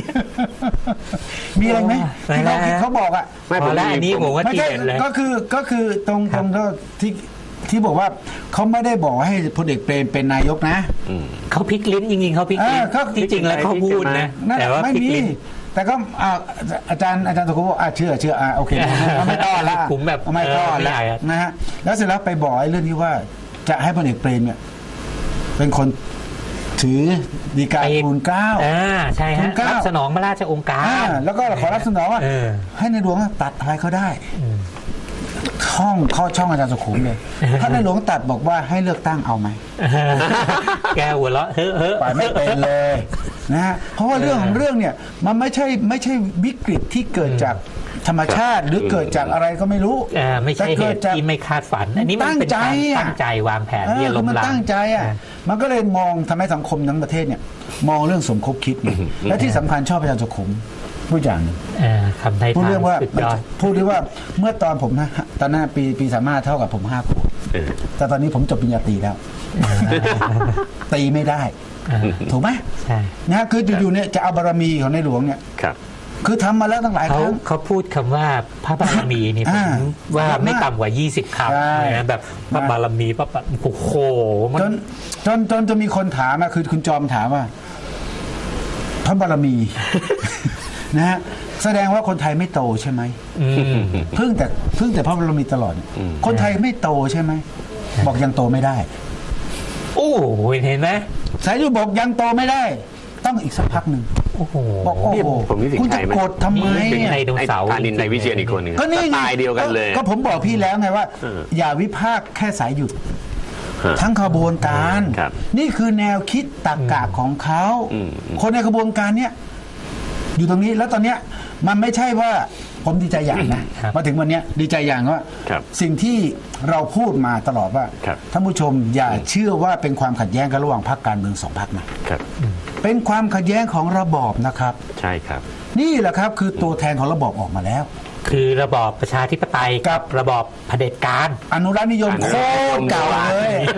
มีอะไรไหมโอ้ที่เขาไม่แล้วเขาบอกอ่ะไม่พอแล้วอันนี้ผมว่าไม่ทีใช่เด็ดเลยก็คือก็คือตรงตรงที่ที่บอกว่าเขาไม่ได้บอกให้พลเอกเปรมเป็นนายกนะอืมเขาพลิกลิ้นจริงๆเขาพลิกลิ้นเออเขาจริงๆแล้วเขาพูดนะนั่นแต่ว่าไม่พลิกมีลิ้นแต่ก็อ่าอาจารย์อาจารย์ตะคุบอกอ่ะเชื่อเชื่ออ่ะโอเคไม่ต้อนละผมแบบไม่ต้อนเออไม่ละอยากอะนะฮะแล้วเสร็จแล้วไปบอกไอ้เรื่องที่ว่าจะให้พลเอกเปรมเนี่ยเป็นคนถือฎีกาทูลเกล้าอ่าใช่ทูฮะลเกล้ารับสนองพระราชโองกาอ่าร แล้วก็ขอรับสนองว่าเออให้ในหลวงตัดอะไรเขาได้อืมช่องเข้าช่องอาจารย์สุขุมเลย ถ้าในหลวงตัดบอกว่าให้เลือกตั้งเอาไหมแกหัวเราะเฮ้อเฮ้อไปไม่เป็นเลยนะฮะเพราะว่าเรื่องของเรื่องเนี่ยมันไม่ใช่ไม่ใช่วิกฤตที่เกิดจากธรรมชาติหรือเกิดจากอะไรก็ไม่รู้อ่าไม่ใช่แต่เหเกิดตุจากที่ไม่คาดฝัน อันนี้มันเป็นการตั้งใจอะตั้งใจวางแผนเอที่อจะคืล้อมมันล้างตั้งใจอ่ะมันก็เลยมองทำให้สังคมทั้งประเทศเนี่ยมองเรื่องสมคบคิดไงและที่สำคัญชอบอาจารย์สุขุมพูดอย่างหนึงอ่าคำไทยพูดทาเรื่องว่าสุดยอดพูดเรื่องว่าเมื่อตอนผมนะตอนหน้าปีปีสามห้าเท่ากับผมห้าขวบเออแต่ตอนนี้ผมจบปริญญาตรีแล้ว ตีไม่ได้อ่าถูกไหมใช่นะฮะคืออยู่ๆเนี่ยจะเอาบารมีของในหลวงเนี่ยครับคือทำมาแล้วตั้งหลายคเขารั้งเขาพูดคำว่าพระบารมีนี่ผอ่ามว่าเยอะมากไม่ต่ำกว่ายี่สิบคใช่ำนะแบบพระบารมีพระบารโอ้โหมันจนจนจนจะมีคนถามอะคือคุณจอมถามว่าพระบารมี นะฮะแสดงว่าคนไทยไม่โตใช่ไหมอืมเพิ่งแต่เพิ่งแต่พระบารมีตลอดอืมคนไทยไม่โตใช่ไหมบอกยังโตไม่ได้โอ้โหเห็นไหมสายยุบอกยังโตไม่ได้ ต้องอีกสักพักหนึ่งโอ้โหบอกโอ้นี่โหผมนึกถึงคุณใครจะไหมโกรธทำไมนี่เป็นอะไดโนเสาร์ไอ้ธานินทร์ในวิเชียรอีกคนหนึ่งก็นี่ไงตายเดียวกันเลยก็ผมบอกพี่แล้วไงว่าเอออย่าวิพากษ์แค่สายหยุดฮะทั้งขบวนการครับนี่คือแนวคิดตรรกะของเขาอืมอืมคนในขบวนการเนี้ยอยู่ตรงนี้แล้วตอนเนี้ยมันไม่ใช่ว่าผมดีใจอย่างนะครับ มาถึงวันเนี้ยดีใจอย่างว่าครับสิ่งที่เราพูดมาตลอดว่าครับท่านผู้ชมอย่าเชื่อว่าเป็นความขัดแย้งกันระหว่างพรรคการเมืองสองพรรคนะครับ เป็นความขัดแย้งของระบอบนะครับใช่ครับนี่แหละครับคือตัวแทนของระบอบออกมาแล้วคือระบอบประชาธิปไตยครักับ บระบอบเผด็จการอนุรักษ์นิยมอนุโครักษ์นิยมตรเก่าเลย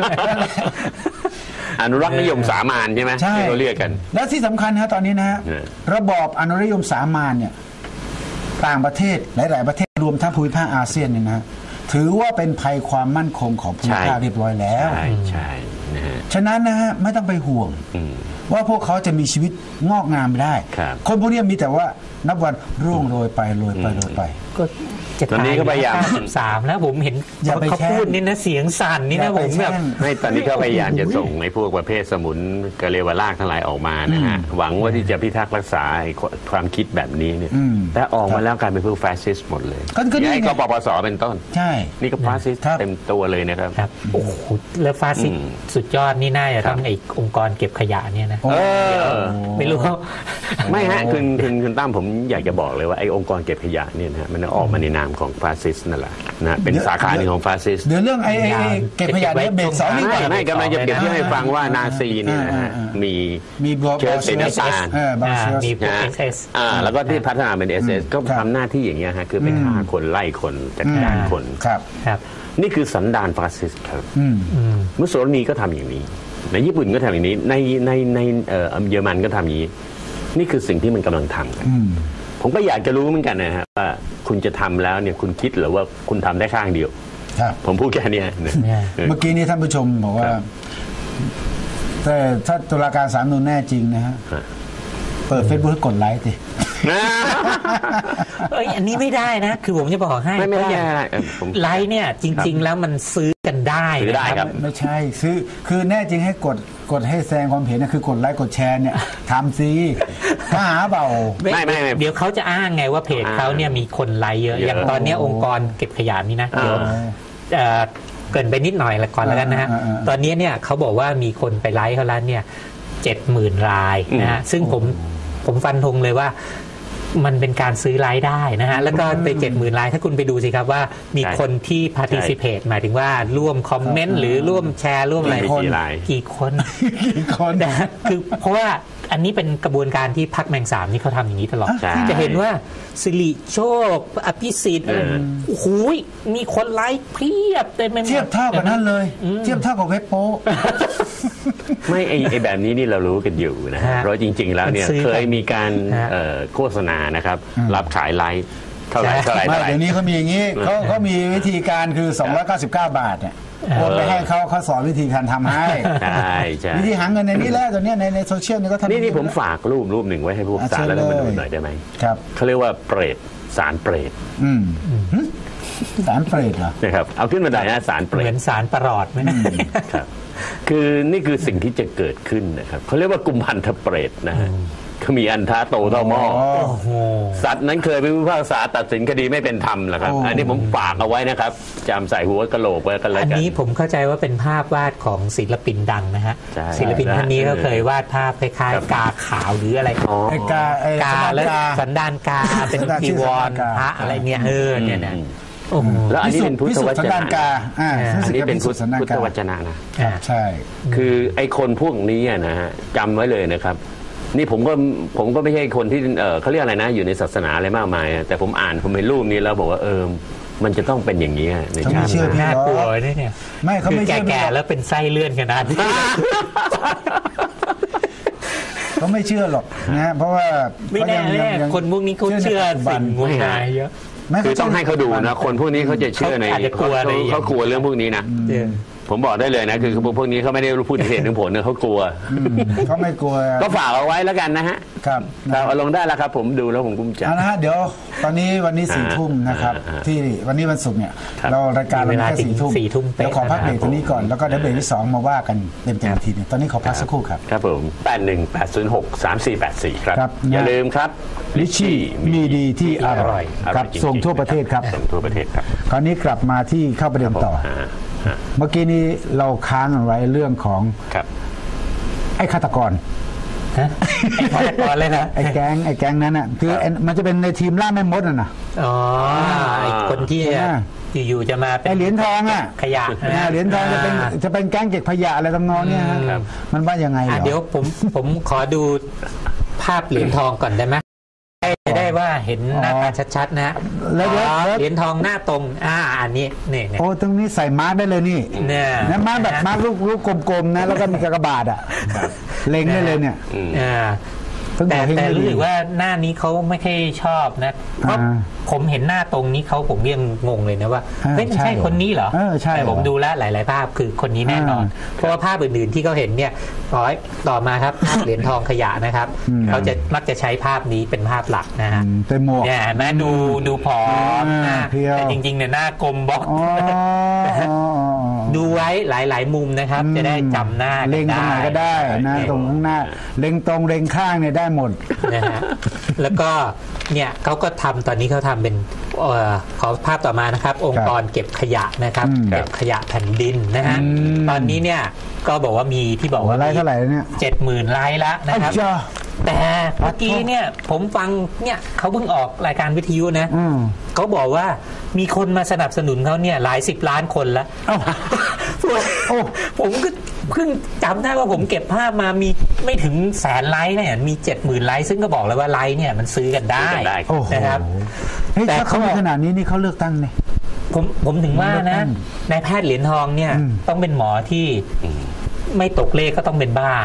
อนุรักษ์นิยมสามานใช่ไหมใช่ที่เขาเรียกกันและที่สำคัญนะตอนนี้นะฮะเนี่ยระบอบอนุรักษ์นิยมสามานเนี่ยต่างประเทศหลาย ๆ ประเทศรวมทั้งภูมิภาคอาเซียนเนี่ยนะฮะถือว่าเป็นภัยความมั่นคงของภูมิภาคเรียบร้อยแล้วใช่ใช่นะฮะฉะนั้นนะฮะไม่ต้องไปห่วงอืมว่าพวกเขาจะมีชีวิตงอกงามไม่ได้ครับคนพวกนี้มีแต่ว่านับวันร่วงโรยไปโรยไปโรยไปก็จะตอนนี้ก็พยายามสิบสามแล้วผมเห็นอย่าไปเขาแช่งพูดนี่นะเสียงสั่นนี่อย่านะไปผมแบบแช่งไม่ตอนนี้ก็พยายามจะส่งไอ้พวกประเภทสมุนกะเลวลากทั้งหลายออกมานะฮะ หวังว่าที่จะพิทักษ์รักษาไอ้ความคิดแบบนี้เนี่ยอืมแต่ออกมาแล้วกลายเป็นพวกแฟสซิสต์หมดเลยก็ก็นี่ไอ้ไงกปปสเป็นต้นใช่นี่ก็ฟาสซิสต์ครับเต็มตัวเลยนะครับครับโอ้โหแล้วฟาสซิสต์อืมสุดยอดนี่น่าจะต้องครับไอ้องค์กรเก็บขยะเนี่ยนะโอ้เออไม่รู้เขาไม่ฮะคุณคุณคุณตั้มผมอยากจะบอกเลยว่าไอ้องค์กรเก็บขยะเนี่ยนะฮะมันออกมาในนามของฟาสซิสต์นั่นแหละนะเป็นสาขาหนึ่งของฟาสซิสต์เดี๋ยวเรื่องไอ้ไอ้ไอ้เก็บขยะเนี่ยเบรกสองนี่ก่อนไม่กำลังจะเปรียบเทียบให้ฟังว่านาซีเนี่ยนะฮะอ่าอ่าอ่ามีมีมีบล็อกเชื้อสีน้ำตาลเออบางเชื้อมีพวกนะเอฮะสเอสอ่าแล้วก็ที่พัฒนาเป็น เอส เอส ก็ครับทำหน้าที่อย่างเงี้ยฮะคือไปฆ่าคนไล่คนจัดการคนครับครับนี่คือสันดานฟาสซิสต์ครับอืมอืมมุสโสลินีก็ทำอย่างนี้ในญี่ปุ่นก็ทำอย่างนี้ในในในเอ่อเยอรมันก็ทำอย่างนี้นี่คือสิ่งที่มันกำลังทำกันผมก็อยากจะรู้เหมือนกันนะฮะว่าคุณจะทำแล้วเนี่ยคุณคิดหรือว่าคุณทำได้ข้างเดียวครับผมพูดแค่นี้นะเมื่อกี้นี้ท่านผู้ชมบอกว่าแต่ถ้าตุลาการศาลนูนแน่จริงนะฮะเปิดเฟซบุ๊กกดไลค์สิเอ้ยอันนี้ไม่ได้นะคือผมจะบอกให้ไม่ไม่ได้ไลค์เนี่ยจริงๆแล้วมันซื้อกันได้ซื้อได้ครับไม่ใช่ซื้อคือแน่จริงให้กดกดให้แสดงความเห็นนะคือกดไลค์กดแชร์เนี่ยทำซิถ้าหาเบาไม่ไม่เดี๋ยวเขาจะอ้างไงว่าเพจเขาเนี่ยมีคนไลค์เยอะอย่างตอนนี้องค์กรเก็บขยะนี่นะเดี๋ยวเกินไปนิดหน่อยละก่อนแล้วกันนะฮะตอนนี้เนี่ยเขาบอกว่ามีคนไปไลค์เขาแล้วเนี่ยเจ็ดหมื่นรายนะฮะซึ่งผมผมฟันธงเลยว่ามันเป็นการซื้อไลค์ได้นะฮะแล้วก็ไปเจ็ดหมื่นรายถ้าคุณไปดูสิครับว่ามีคนที่ participate หมายถึงว่าร่วมคอมเมนต์หรือร่วมแชร์ร่วมอะไรกี่คนกี่คนนะคือเพราะว่าอันนี้เป็นกระบวนการที่พรรคแมงสามนี่เขาทำอย่างนี้ตลอดจะเห็นว่าสิริโชคอภิสิทธิ์โอ้โหมีคนไลค์เพียบเต็มไปหมดเทียบเท่ากับนั่นเลยเทียบเท่ากับเว็บโป๊ไม่ไอไอแบบนี้นี่เรารู้กันอยู่นะเพราะจริงๆแล้วเนี่ยเคยมีการโฆษณานะครับรับขายไลค์เท่าไหร่เท่าไหร่เดี๋ยวนี้เขามีอย่างนี้เขาเขามีวิธีการคือสองร้อยเก้าสิบเก้าบาทเนี่ยโอนไปให้เขาเขาสอนวิธีการทำให้ใช่ใช่วิธีหาเงินในนี้แหละตอนนี้ในในโซเชียลนี่ก็ทำนี่นี่ผมฝากรูปรูปหนึ่งไว้ให้พวกสารแล้วมาดูหน่อยได้ไหมครับเขาเรียกว่าเปรตสารเปรตอืมสารเปรตเหรอนะครับเอาขึ้นมาได้นะสารเปรตเหมือนสารประหลอดไหมครับคือนี่คือสิ่งที่จะเกิดขึ้นนะครับเขาเรียกว่ากุมพันธเปรตนะฮะเขามีอันท้าโตเท่าหม้อสัตว์นั้นเคยไปพิพากษาตัดสินคดีไม่เป็นธรรมแหละครับอันนี้ผมฝากเอาไว้นะครับจำใส่หัวกะโหลกไว้กันเลยอันนี้ผมเข้าใจว่าเป็นภาพวาดของศิลปินดังนะฮะศิลปินท่านนี้เขาเคยวาดภาพคล้ายๆกาขาวหรืออะไรไอ้กากาและสันดานกาเป็นจีวรพระอะไรเนี่ยเออเนี่ยนะแล้วอันนี้เป็นพุทธวจนะอันนี้เป็นพุทธวจนะนะใช่คือไอ้คนพวกนี้นะฮะจำไว้เลยนะครับนี่ผมก็ผมก็ไม่ใช่คนที่เออเขาเรียกอะไรนะอยู่ในศาสนาอะไรมากมายแต่ผมอ่านผมเห็นรูปนี้แล้วบอกว่าเออมันจะต้องเป็นอย่างนี้ในชาติน่ากลัวเนี่ยไม่เขาไม่แก่ๆแล้วเป็นไส้เลื่อนขนาดนี้เขาไม่เชื่อหรอกนะเพราะว่าไม่แน่คนพวกนี้เขาเชื่อสิ่งงมงายเยอะคือต้องให้เขาดูนะคนพวกนี้เขาจะเชื่อในเขากลัวเรื่องพวกนี้นะผมบอกได้เลยนะคือพวกนี้เขาไม่ได้รู้พูดเหตุถึงผลนะเขากลัวเขาไม่กลัวก็ฝากเอาไว้แล้วกันนะฮะครับเอาลงได้แล้วครับผมดูแล้วผมกุ้มใจนะฮะเดี๋ยวตอนนี้วันนี้สี่ทุ่มนะครับที่วันนี้วันศุกร์เนี่ยเรารายการเราแค่สี่ทุ่มเดี๋ยวขอพักเบรกตรงนี้ก่อนแล้วก็เดี๋ยวเบรกที่สองมาว่ากันเต็มเต็มทีนึงตอนนี้ขอพักสักครู่ครับครับผมแปดหนึ่งแปดศูนย์หกสามสี่แปดสี่ครับอย่าลืมครับลิชี่มีดีที่อร่อยครับส่งทั่วประเทศครับส่งทั่วประเทศครับคราวนี้กลับมาที่เข้าประเด็นต่อเมื่อกี้นี้เราค้างไว้เรื่องของไอ้ฆาตกรไอ้ฆาตกรเลยนะไอ้แก๊งไอ้แก๊งนั้นน่ะคือมันจะเป็นในทีมล่าแม่มดน่ะนะอ๋อไอ้คนที่อยู่ๆจะมาเป็นเหรียญทองอ่ะขยะเหรียญทองจะเป็นจะเป็นแก๊งเก็บขยะอะไรทำนองเนี้ยมันว่ายังไงเดี๋ยวผมผมขอดูภาพเหรียญทองก่อนได้ไหมจะได้ว่าเห็นหน้าตาชัดๆนะแล้วเหรียญทองหน้าตรงอ่าอันนี้นี่โอ้ตรงนี้ใส่มาร์กได้เลยนี่เนี่ยนะมาร์กแบบมาร์กลูกลูกกลมๆนะแล้วก็มีกระบาดอ่ะเล็งได้เลยเนี่ยอ่าแต่แต่รู้สึกว่าหน้านี้เขาไม่ค่อยชอบนะเพราะผมเห็นหน้าตรงนี้เขาผมยังงงเลยนะว่าไม่ใช่คนนี้เหรอแต่ผมดูแล้วหลายๆภาพคือคนนี้แน่นอนเพราะว่าภาพอื่นๆที่เขาเห็นเนี่ยร้อยต่อมาครับเหรียญทองขยะนะครับเขาจะมักจะใช้ภาพนี้เป็นภาพหลักนะฮะเนี่ยแม่ดูดูผอมแต่จริงๆเนี่ยหน้ากลมบล็อกดูไว้หลายๆมุมนะครับจะได้จำหน้าเล็งตรงไหนก็ได้นะตรงข้างหน้าเล็งตรงเล็งข้างเนี่ยได้หมดนะฮะแล้วก็เนี่ยเขาก็ทำตอนนี้เขาทำเป็นเอ่อขอภาพต่อมานะครับองค์กรเก็บขยะนะครับเก็บขยะแผ่นดินนะฮะตอนนี้เนี่ยก็บอกว่ามีที่บอกว่าไลค์เท่าไหร่เนี่ยเจ็ดหมื่นไลค์แล้วนะครับแต่เมื่อกี้เนี่ยผมฟังเนี่ยเขาเพิ่งออกรายการวิทยุนะเขาบอกว่ามีคนมาสนับสนุนเขาเนี่ยหลายสิบล้านคนแล้วผมก็เพิ่งจำได้ว่าผมเก็บภาพมามีไม่ถึงแสนไลค์เนี่ยมีเจ็ดหมื่นไลค์ซึ่งก็บอกเลยว่าไลค์เนี่ยมันซื้อกันได้นะครับแต่เขาขนาดนี้นี่เขาเลือกตั้งเนี่ยผมผมถึงว่านะนายแพทย์เหรียญทองเนี่ยต้องเป็นหมอที่ไม่ตกเลขก็ต้องเป็นบ้า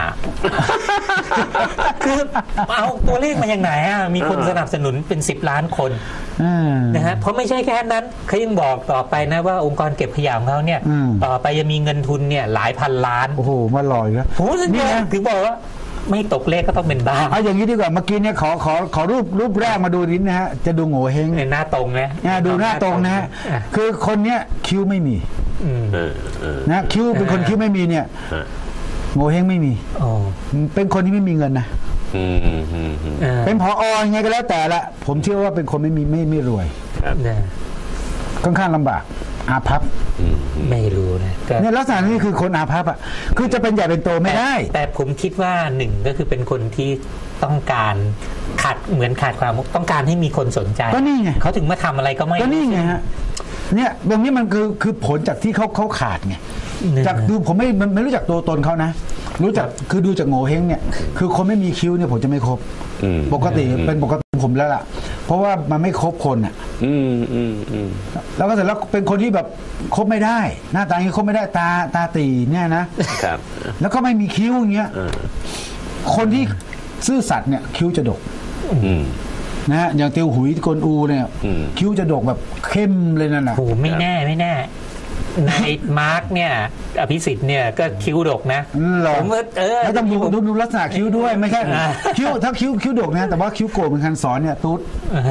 คือเอาตัวเลขมาอย่างไหนอ่ะมีคนสนับสนุนเป็นสิบล้านคนนะฮะเพราะไม่ใช่แค่นั้นเขายังบอกต่อไปนะว่าองค์กรเก็บขยะของเขาเนี่ยต่อไปจะมีเงินทุนเนี่ยหลายพันล้านโอ้โหมาลอยแล้วผมนี่นะถึงบอกว่าไม่ตกเลขก็ต้องเป็นบ้าเอาอย่างนี้ดีกว่าเมื่อกี้เนี่ยขอขอขอรูปรูปแรกมาดูนิดนะฮะจะดูโง่เฮงหน้าตรงนะดูหน้าตรงนะฮะคือคนเนี้ยคิ้วไม่มีนะคิ้วเป็นคนคิ้วไม่มีเนี่ยโง่เฮงไม่มีเป็นคนที่ไม่มีเงินนะเป็นผอยังไงก็แล้วแต่ละผมเชื่อว่าเป็นคนไม่มีไม่ไม่รวยค่อนข้างลำบากอาภัพไม่รู้นะเนี่ยลักษณะนี้คือคนอาภัพอ่ะคือจะเป็นใหญ่เป็นโตไม่ได้แต่ผมคิดว่าหนึ่งก็คือเป็นคนที่ต้องการขาดเหมือนขาดความต้องการให้มีคนสนใจก็นี่ไงเขาถึงมาทำอะไรก็ไม่ก็นี่ไงฮะเนี่ยตรงนี้มันคือคือผลจากที่เขาเขาขาดไงจากดูผมไม่ไม่รู้จักตัวตนเขานะรู้จักคือดูจากโง่เฮงเนี่ยคือคนไม่มีคิ้วเนี่ยผมจะไม่คบปกติเป็นปกติผมแล้วล่ะเพราะว่ามันไม่ครบคนอ่ะแล้วก็เสร็จแล้วเป็นคนที่แบบคบไม่ได้หน้าตาอย่างนี้คบไม่ได้ตาตาตีเนี่ยนะครับแล้วก็ไม่มีคิ้วอย่างเงี้ยคนที่ซื่อสัตย์เนี่ยคิ้วจะดกนะฮะอย่างเตียวหุยกวนอูเนี่ยคิ้วจะดกแบบเข้มเลยนั่นแหละโอ้ไม่แน่ไม่แน่ในมาร์กเนี่ยอภิสิทธิ์เนี่ยก็คิ้วดกนะผมว่าเออต้องดูดูลักษณะคิ้วด้วยไม่ใช่คิ้วถ้าคิ้วคิ้วดกนะแต่ว่าคิ้วโกรธเป็นคันสอนเนี่ยตุ๊ด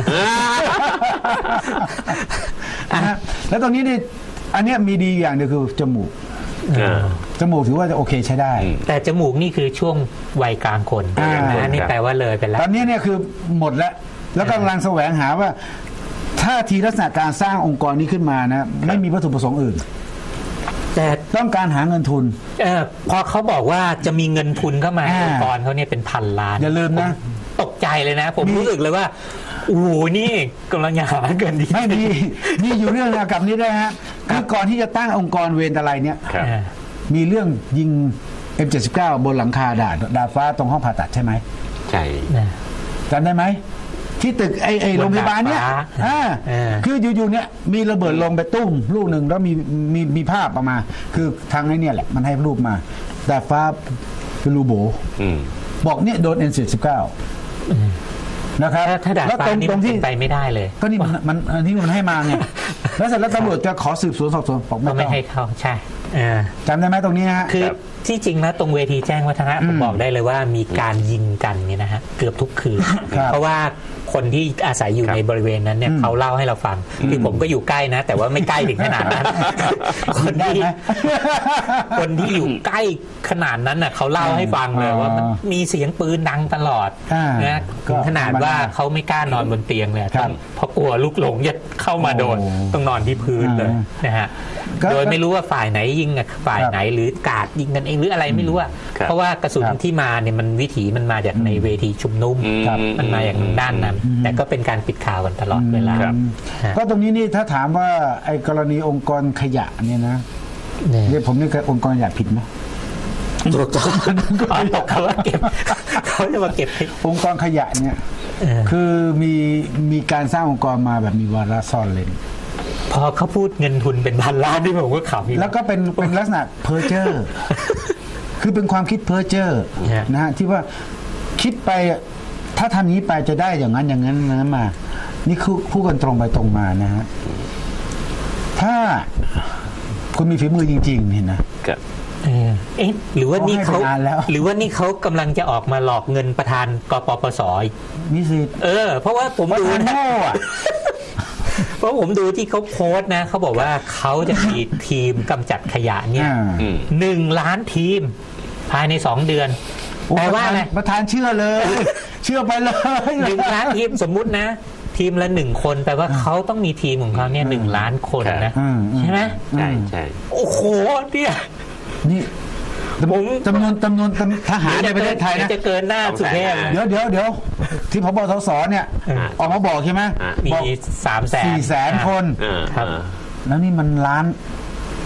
นะแล้วตรงนี้นี่อันนี้มีดีอย่างเดียวคือจมูกจมูกถือว่าจะโอเคใช้ได้แต่จมูกนี่คือช่วงวัยกลางคนอันนี้แปลว่าเลยไปแล้วตอนนี้เนี่ยคือหมดแล้วแล้วกำลังแสวงหาว่าถ้าทีลักษณะการสร้างองค์กรนี้ขึ้นมานะไม่มีวัตถุประสงค์อื่นแต่ต้องการหาเงินทุนเออพอเขาบอกว่าจะมีเงินทุนเข้ามาองค์กรเขาเนี่ยเป็นพันล้านอย่าลืมนะตกใจเลยนะผมรู้สึกเลยว่าโอ้โหนี่กำลังหาเงินดีไม่มีมีอยู่เรื่องกับนี้ด้วยฮะคือก่อนที่จะตั้งองค์กรเวรอะไรเนี่ยมีเรื่องยิง เอ็ม เจ็ดสิบเก้า บนหลังคาดาดดาดฟ้าตรงห้องผ่าตัดใช่ไหมใช่จำได้ไหมที่ตึกไอไอโรงพยาบาลเนี่ยคืออยู่ๆเนี่ยมีระเบิดลงไปตุ้มลูกหนึ่งแล้วมีมีมีภาพออกมาคือทางไอ้เนี่ยแหละมันให้รูปมาดาดฟ้าเป็นรูโบบอกเนี่ยโดน เอ็ม เจ็ดสิบเก้า นะครับถ้าดาดฟ้านี่เป็นไปไม่ได้เลยก็นี่มันมันอันนี้มันให้มาไงแล้วเสร็จแล้วตำรวจจะขอสืบสวนสอบสวนบอกไม่ให้เข้าใช่จำได้ไหมตรงนี้ฮะคือที่จริงแล้วตรงเวทีแจ้งวัฒนะผมบอกได้เลยว่ามีการยิงกันเนี่ยนะฮะเกือบทุกคืนเพราะว่าคนที่อาศัยอยู่ในบริเวณนั้นเนี่ยเขาเล่าให้เราฟังคือผมก็อยู่ใกล้นะแต่ว่าไม่ใกล้ถึงขนาดนั้นคนที่คนที่อยู่ใกล้ขนาดนั้นน่ะเขาเล่าให้ฟังเลยว่ามันมีเสียงปืนดังตลอดนะขนาดว่าเขาไม่กล้านอนบนเตียงเลยเพราะกลัวลูกหลงจะเข้ามาโดนต้องนอนที่พื้นเลยนะฮะโดยไม่รู้ว่าฝ่ายไหนยิงฝ่ายไหนหรือกาดยิงกันเองหรืออะไรไม่รู้อ่ะเพราะว่ากระสุนที่มาเนี่ยมันวิถีมันมาจากในเวทีชุมนุมมันมาจากด้านนั้นแต่ก็เป็นการปิดข่าวกันตลอดเวลาก็ตรงนี้นี่ถ้าถามว่าไอ้กรณีองค์กรขยะเนี่ยนะเนี่ยผมนี่องค์กรขยะผิดไหมถูกต้องเขาว่าเก็บเขาจะมาเก็บองค์กรขยะเนี่ยคือมีมีการสร้างองค์กรมาแบบมีวาระซ่อนเร้นพอเขาพูดเงินทุนเป็นพันล้านที่ผมก็ขำแล้วก็เป็นเป็นลักษณะเพ้อเจ้อคือเป็นความคิดเพ้อเจ้อนะฮะที่ว่าคิดไปถ้าทำนี้ไปจะได้อย่างนั้นอย่างนั้นนั้นมานี่คือพูดกันตรงไปตรงมานะฮะถ้าคุณมีฝีมือจริงๆเห็นนะเออหรือว่านี่เขาหรือว่านี่เขากำลังจะออกมาหลอกเงินประธานกปปสมีสิเออเพราะว่าผมดูนะเพราะผมดูที่เขาโพสต์นะเขาบอกว่าเขาจะมีทีมกำจัดขยะเนี่ยหนึ่งล้านทีมภายในสองเดือนแปลว่าอะไรประธานเชื่อเลยเชื่อไปเลยหนึ่งล้านทีมสมมุตินะทีมละหนึ่งคนแปลว่าเขาต้องมีทีมของเขาเนี่ยหนึ่งล้านคนนะใช่ไหมใช่ใช่โอ้โหเนี่ยนี่ผมจำนวนจำนวนทหารในประเทศไทยนะจะเกินหน้าสุเทพเดี๋ยวเดี๋ยวเดี๋ยวที่ผบ.ทศ.เนี่ยออกมาบอกใช่ไหมมีสามแสนสี่แสนคนแล้วนี่มันล้าน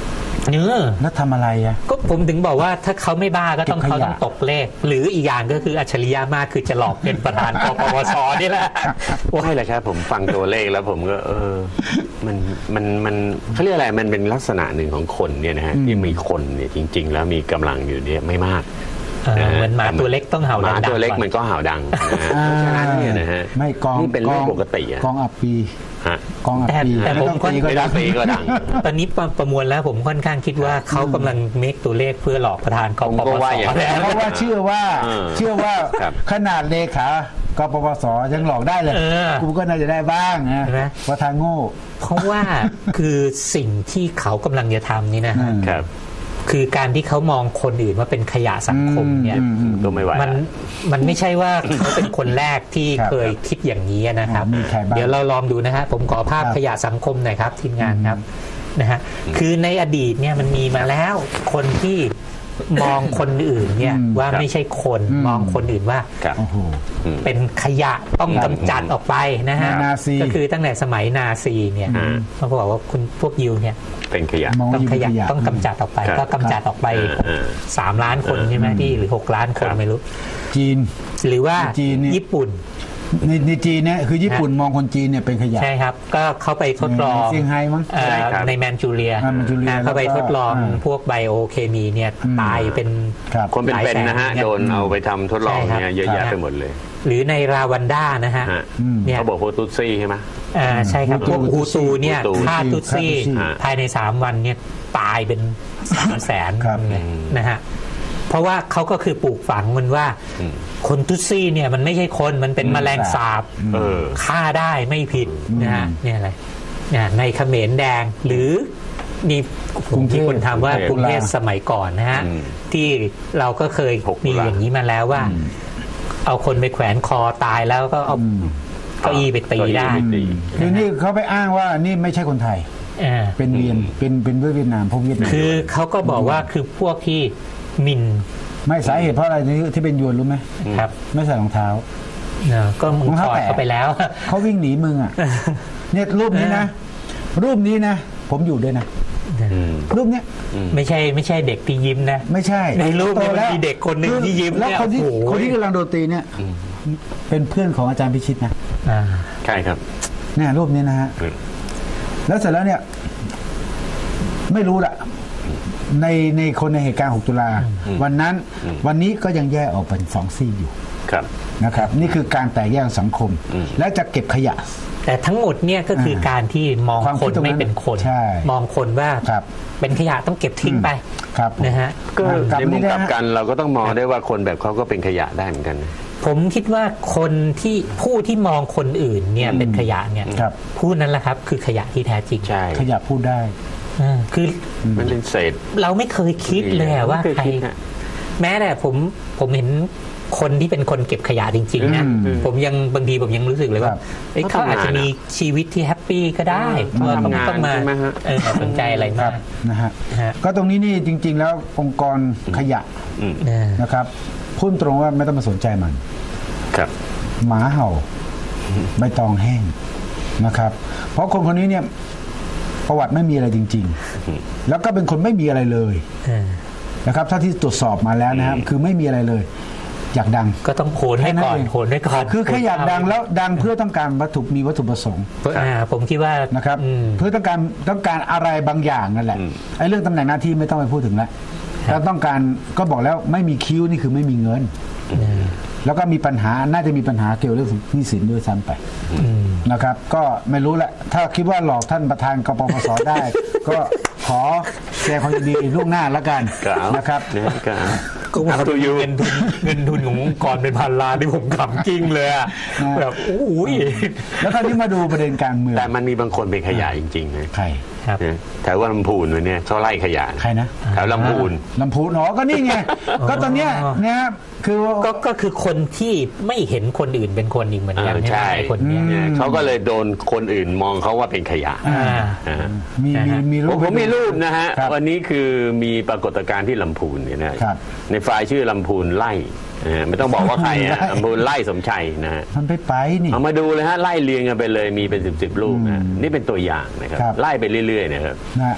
เนื้อแล้วทำอะไรอ่ะก็ผมถึงบอกว่าถ้าเขาไม่บ้าก็ต้องเก็บขยะเขาต้องตกเลข หรืออีกอย่างก็คืออัจฉริยะมากคือจะหลอกเป็นประธานกปปสนี่แหละไม่แหละครับผมฟังตัวเลขแล้วผมก็เออมันมันมันเขาเรียกอะไรมันเป็นลักษณะหนึ่งของคนเนี่ยนะฮะที่มีคนเนี่ยจริง ๆ แล้วมีกำลังอยู่เนี่ยไม่มากเออเหมือนหมาตัวเล็กต้องเห่าหดัมางๆตัวเล็กก่อนมันก็เห่าดังนะฮะเพราะฉะนั้นเนี่ยนะฮะไม่กองนี่เป็นเรื่องปกติอะกองอับปีฮะกองอับปีแต่แต่ผมต้องตีก็ไม่ดัต้อง งตีก็ดังตอนนี้ประประมวลแล้วผมค่อนข้างคิดว่าเขากำลังเมคตัวเลขเพื่อหลอกประธานกผมปก็ปว่าสอย่างนั้นแล้วเพราะว่าเชื่อว่าเออเชื่อว่าครับขนาดเลขากปปสยังหลอกได้เลยเออกูก็น่าจะได้บ้างนะเห็นไหมว่าทางโง่เพราะว่าคือสิ่งที่เขากำลังจะทำนี่นะฮะอืมครับคือการที่เขามองคนอื่นว่าเป็นขยะสังคมเนี่ยอืมอืมก็ไม่ไหวมันมันไม่ใช่ว่าเขาเป็นคนแรกที่ครับเคยคิดอย่างนี้นะครับมีใครบ้างเดี๋ยวเราลองดูนะฮะผมขอภาพครับขยะสังคมหน่อยครับทีมงานครับนะฮะคือในอดีตเนี่ยมันมีมาแล้วคนที่มองคนอื่นเนี่ยอืมว่าครับไม่ใช่คนอืมมองคนอื่นว่าครับโอ้โหเป็นขยะต้องกำจัดออกไปนะฮะนาซีก็คือตั้งแต่สมัยนาซีเนี่ยอืมเขาก็บอกว่าคุณพวกยิวเนี่ยเป็นขยะมองต้องอยู่ขเป็นยะขยะต้องกำจัดออกไปครับก็กำจัดออกไปเออสามล้านคนใช่ไหมอืมที่หรือหกล้านคนครับไม่รู้จีนหรือว่าจีนนี่ญี่ปุ่นในในจีนเนี่ยคือญี่ปุ่นมองคนจีนเนี่ยเป็นขยะใช่ครับ ก็เขาไปทดลองเซี่ยงไฮ้มั้งเอ่อใช่ครับในแมนจูเรียอ่าแมนจูเรียนะเขาไปแล้วก็ทดลองอ่าพวกไบโอเคมีเนี่ยอืมตายเป็นครับคนเป็นๆนะฮะหลายแสนเนี่ยโดนเอาไปทำทดลองใช่ครับเนี่ยเยอะแยะไปหมดเลยหรือในราวันด้านะฮะฮะอืมเนี่ยเขาบอกโฮตุซี่ใช่ไหมอ่าใช่ครับพฮูวกตูฮูตูเนี่ยฮูตูฆ่าตุตซี่ฆ่าตุตซี่ภายในสามวันเนี่ยตายเป็นสามแสนครับเลยนะฮะเพราะว่าเขาก็คือปลูกฝังมันว่าอืมคนตุตซี่เนี่ยมันไม่ใช่คนมันเป็นแมลงสาบเออฆ่าได้ไม่ผิดนะฮะอืมเนี่ยอะไรเนี่ยในเขมรแดงหรือนี่กรุงเทพที่คนทำว่ากกรุรุงงเทเทพพสมัยก่อนนะฮะอืมที่เราก็เคยหกมีตุลาอย่างนี้มาแล้วว่า เอาคนไปแขวนคอตายแล้วก็เอาเก้าอี้ไปตีได้เก้าอี้ไปตีคือนี่เขาไปอ้างว่านี่ไม่ใช่คนไทยอ่าเป็นเวียนเป็นเป็นเวียดนามพวกเวียดนามคือเขาก็บอกว่าคือพวกที่หมินไม่สาเหตุเพราะอะไรที่ที่เป็นยวนรู้ไหมครับไม่ใส่รองเท้าเนอะก็มึงรองถเท้าอดแตะเข้าไปแล้วเขาวิ่งหนีมึงอ่ะ เนี่ยรูปนี้นะ รูปนี้นะ ผมอยู่ด้วยนะอืมรูปเนี้ยไม่ใช่ไม่ใช่เด็กที่ยิ้มนะไม่ใช่ในรูปเนี่ยโตแล้วมันมีเด็กคนหนึ่งที่ยิ้มแล้วเนี่ยคนที่โอ้โหคนที่กำลังโดนตีเนี่ย เป็นเพื่อนของอาจารย์พิชิตนะอ่าใช่ครับเนี่ยรูปนี้นะฮะอืมแล้วเสร็จแล้วเนี่ย ไม่รู้ละในในคนในเหตุการณ์หกตุลาวันนั้น วันนี้ก็ยังแยกออกเป็นสองซีกอยู่ครับนะครับ นี่คือการแตกแยกสังคมอืมและจะเก็บขยะแต่ทั้งหมดเนี่ยก็คือการที่มองความคคิดนตรงนั้นไม่เป็นคนใช่มองคนว่าครับเป็นขยะต้องเก็บทิ้งไปครับนะฮะก็กลับในมุมนี่กลับนะฮะกันเราก็ต้องมองได้ว่าคนแบบเขาก็เป็นขยะได้เหมือนกันนะผมคิดว่าคนที่ผู้ที่มองคนอื่นเนี่ยเป็นขยะเนี่ยครับผู้นั้นแหละครับคือขยะที่แท้จริงใช่ขยะพูดได้อ่าคือมันเป็นเศษเราไม่เคยคิดเลยอะว่าไม่เคยใครคิดฮะแม้แต่ผมผมเห็นคนที่เป็นคนเก็บขยะจริงๆนะอืมผมยังบางทีผมยังรู้สึกเลยคว่ารับเอ้ยเขาอาจจะมีชีวิตที่แฮปปี้ก็ได้อืมว่าเขาทำงานต้องมาใช่ไหมฮะเออสนใจอะไรครัมาบกนะฮะฮะก็ตรงนี้นี่จริง ๆ แล้วองค์กรขยะอืมเออนะครับพูดตรงว่าไม่ต้องมาสนใจมันครับหมาเห่าใบตองแห้งนะครับ เพราะคนคนนี้เนี่ยประวัติไม่มีอะไรจริง ๆ แล้วก็เป็นคนไม่มีอะไรเลยเออนะครับถ้าที่ตรวจสอบมาแล้วนะครับ คือไม่มีอะไรเลย อยากดังก็ต้องโหนให้ก่อนแค่โหนให้ก่อนคือแค่อยากดังแล้วดังเพื่อต้องการวัตถุมีวัตถุประสงค์เพื่ออ่าผมคิดว่านะครับอืมเพื่อต้องการต้องการอะไรบางอย่างนั่นแหละอืมไอ้เรื่องตำแหน่งหน้าที่ไม่ต้องไปพูดถึงแล้วแล้วต้องการก็บอกแล้วไม่มีคิ้วนี่คือไม่มีเงินเออแล้วก็มีปัญหาน่าจะมีปัญหาเกี่ยวเรื่องหนี้สินด้วยซ้ำไปอืมนะครับ ก็ไม่รู้แหละ ถ้าคิดว่าหลอกท่านประธานกปปสได้ ก็ขอแสดงความยินดีล่วงหน้าแล้วกันกล่าวนะครับนะกล่าวก็ว่า Up to you เงินทุนเงินทุนขององค์กรเป็นพันล้านที่ผมขำกิ้งเลยอะนะแบบโอ้ยแล้วคราวนี้มาดูประเด็นการเมืองแต่มันมีบางคนเป็นขยะจริงๆนะใครครับนะแถวว่าลำพูนวันเนี้ยเขาไล่ขยะใครนะแถวลำพูนลำพูนอ๋อก็นี่ไง ก็ตอนเนี้ยนะคือก็ก็คือคนที่ไม่เห็นคนอื่นเป็นคนอีกเหมือนกันเออใช่ไหมใช่ไอ้คนเนี้ยเนี่ยเขาก็เลยโดนคนอื่นมองเขาว่าเป็นขยะอ่าอ่ามีมีมีรูผมปผมมีรูปนะฮะครับวันนี้คือมีปรากฏการณ์ที่ลำพูนเนี่ยนะครับ ในไฟล์ชื่อลำพูนไล่นะฮะไม่ต้องบอกว่าใครอะไล่ลำพูนไล่สมชัยนะฮะมันไปไปนี่เอามาดูเลยฮะไล่เรียงกันไปเลยมีเป็นสิบสิบรูปนะอืมนี่เป็นตัวอย่างนะครับครับไล่ไปเรื่อยๆนะครับนะ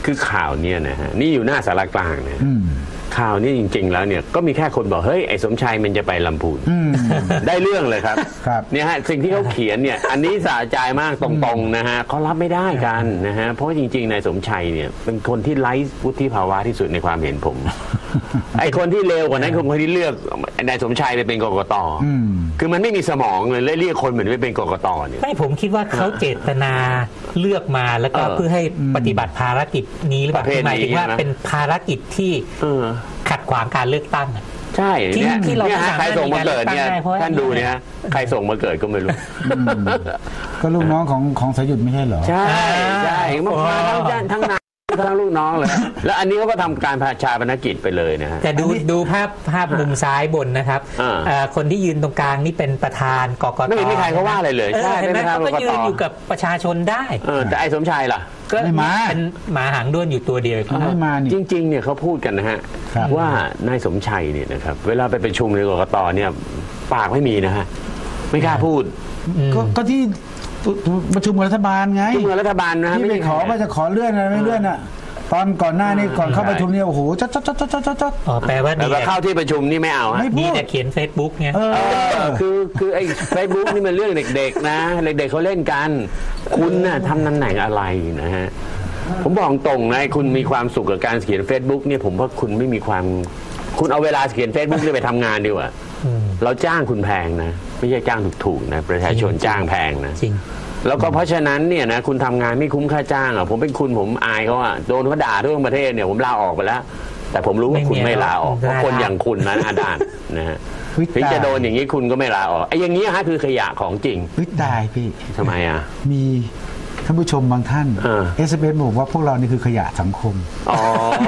คือข่าวเนี่ยนะฮะนี่อยู่หน้าสารกลางนะข่าวนี้จริงๆแล้วเนี่ยก็มีแค่คนบอกเฮ้ยไอ้สมชายมันจะไปลำพูนได้เรื่องเลยครับเนี่ยฮะสิ่งที่เขาเขียนเนี่ยอันนี้สะใจมากตรงๆนะฮะเขารับไม่ได้กันนะฮะเพราะจริงๆนายสมชัยเนี่ยเป็นคนที่ไร้วุฒิภาวะที่สุดในความเห็นผมไอ้คนที่เลวกว่านั้นคือคนที่เลือกนายสมชัยไปเป็นกกตคือมันไม่มีสมองเลยเรียกคนเหมือนไปเป็นกกตเนี่ยไม่ผมคิดว่าเขาเจตนาเลือกมาแล้วก็เพื่อให้ปฏิบัติภารกิจนี้หรือเปล่าหมายถึงว่าเป็นภารกิจที่ขัดขวางการเลือกตั้งใช่เนี่ยที่เราใครส่งมาเกิดเนี่ยท่านดูเนี่ยใครส่งมาเกิดก็ไม่รู้ก็ลูกน้องของของสายุทธไม่ใช่เหรอใช่ใช่มาทั้งทั้งนายทั้งลูกน้องเลยแล้วอันนี้เขาก็ทำการชาปนกิจไปเลยนะฮะแต่ดูดูภาพภาพมุมซ้ายบนนะครับคนที่ยืนตรงกลางนี่เป็นประธานกกตไม่มีใครเขาว่าอะไรเลยใช่ไหมเขาก็ยืนอยู่กับประชาชนได้แต่ไอ้สมชายล่ะก็เป็นหมาหางด้วนอยู่ตัวเดียวไม่มาจริงๆเนี่ยเขาพูดกันนะฮะว่านายสมชัยเนี่ยนะครับเวลาไปประชุมในกกตเนี่ยปากไม่มีนะฮะไม่กล้าพูดก็ที่ประชุมรัฐบาลไงประชุมรัฐบาลนะที่ไปขอว่าจะขอเลื่อนอะไรไม่เลื่อนอ่ะตอนก่อนหน้านี้ก่อนเข้าประชุมเนี่ยโอ้โหจัดจัดจัดจัดจัดอ๋อแปลว่าแต่เข้าที่ประชุมนี่ไม่เอาฮะนี่แต่เขียน Facebook ไงคือคือไอ้ Facebook นี่มันเรื่องเด็กๆนะเด็กๆเขาเล่นกันคุณน่ะทำตำแหน่งอะไรนะฮะผมบอกตรงนะคุณมีความสุขกับการเขียน Facebook เนี่ยผมว่าคุณไม่มีความคุณเอาเวลาเขียน Facebook นี่ไปทำงานดีกว่าเราจ้างคุณแพงนะไม่ใช่จ้างถูกๆนะประชาชนจ้างแพงนะจริงแล้วก็เพราะฉะนั้นเนี่ยนะคุณทำงานไม่คุ้มค่าจ้างอ่ะผมเป็นคุณผมอายเขาอ่ะโดนเขาด่าทั่วประเทศเนี่ยผมลาออกไปแล้วแต่ผมรู้ว่าคุณไม่ลาออกเพราะคนอย่างคุณนั้นอาดานนะฮะถึงจะโดนอย่างนี้คุณก็ไม่ลาออกไอ้อย่างนี้ฮะคือขยะของจริงวิตายพี่ทำไมอ่ะมีท่านผู้ชมบางท่านเอสเอบอกว่าพวกเรานี่คือขยะสังคมอ๋อ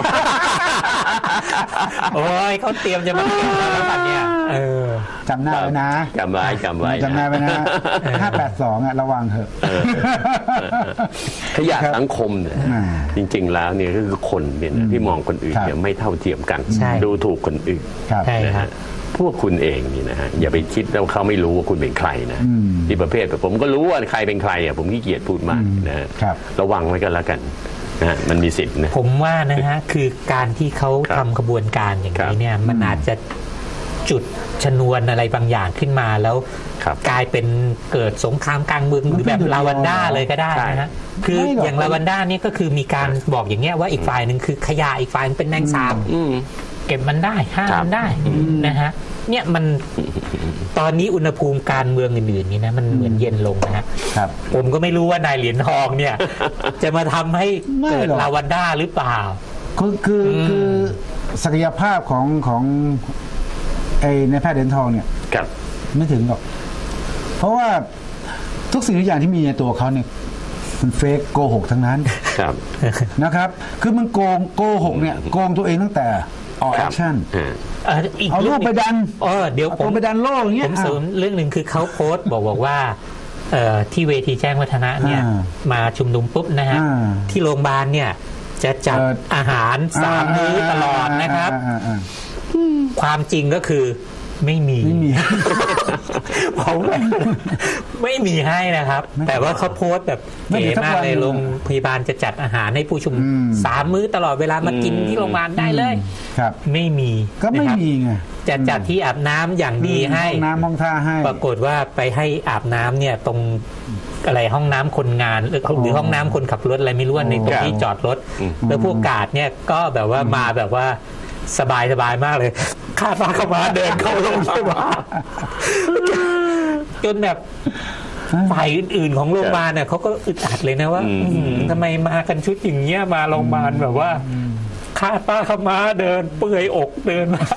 โอ้ยเขาเตรียมจะมาเก็บแล้วแบบเนี้ยเออจำหน้าไว้นะจำไว้จำไว้จำหน้าไว้นะห้าแปดสองอ่ะระวังเถอะขยะสังคมเนี่ยจริงๆแล้วเนี่ยก็คือคนเนี่ยที่มองคนอื่นเนี่ยไม่เท่าเทียมกันดูถูกคนอื่นใช่ครับพวกคุณเองนี่นะฮะอย่าไปคิดว่าเขาไม่รู้ว่าคุณเป็นใครนะที่ประเภทแบบผมก็รู้ว่าใครเป็นใครอ่ะผมขี้เกียจพูดมากนะฮะระวังไว้กันแล้วกันนะมันมีสิทธิ์นะผมว่านะฮะคือการที่เขาทำกระบวนการอย่างนี้เนี่ยมันอาจจะจุดชนวนอะไรบางอย่างขึ้นมาแล้วกลายเป็นเกิดสงครามกลางเมืองหรือแบบลาวันด้าเลยก็ได้นะฮะคืออย่างลาวันด้านี่ก็คือมีการบอกอย่างเงี้ยว่าอีกฝ่ายหนึ่งคือขยะอีกฝ่ายเป็นแมงสาบเก็บมันได้ห้ามมันได้นะฮะเนี่ยมันตอนนี้อุณหภูมิการเมืองอื่นๆนี่นะมันเหมือนเย็นลงนะฮะผมก็ไม่รู้ว่านายเหรียญทองเนี่ยจะมาทำให้เกิดลาวันด้าหรือเปล่าคือคือคือศักยภาพของของไอ้ในแพทย์เหรียญทองเนี่ยไม่ถึงหรอกเพราะว่าทุกสิ่งทุกอย่างที่มีในตัวเขาเนี่ยมันเฟกโกหกทั้งนั้นนะครับคือมันโกงโกหกเนี่ยโกงตัวเองตั้งแต่ออกแอคชั่นเอาลูกไปดันเออเดี๋ยวผมไปดันโลกอย่างเงี้ยผมเสริมเรื่องหนึ่งคือเขาโพสต์บอกบอกว่าที่เวทีแจ้งวัฒนะเนี่ยมาชุมนุมปุ๊บนะฮะที่โรงพยาบาลเนี่ยจะจัดอาหารสามมื้อตลอดนะครับความจริงก็คือไม่มีไม่มีผมไม่มีให้นะครับแต่ว่าเขาโพสต์แบบเก๋มากเลยโรงพยาบาลจะจัดอาหารให้ผู้ชุมนุมสามมื้อตลอดเวลามากินที่โรงพยาบาลได้เลยครับไม่มีก็ไม่มีไงจะจัดที่อาบน้ำอย่างดีให้ห้องน้ำห้องท่าให้ปรากฏว่าไปให้อาบน้ำเนี่ยตรงอะไรห้องน้ำคนงานหรือหรือห้องน้ำคนขับรถอะไรไม่รู้ในตรงที่จอดรถแล้วพวกกาดเนี่ยก็แบบว่ามาแบบว่าสบายสบายมากเลยคาดว่าเข้ามาเดินเข้าโรงพยาบาลจนแบบฝ่ายอื่นๆของโรงพยาบาลเนี่ยเขาก็อึดอัดเลยนะว่าทำไมมากันชุดอย่างเงี้ยมาโรงพยาบาลแบบว่าคาดป้าเข้ามาเดินเปื่อยอกเดินมา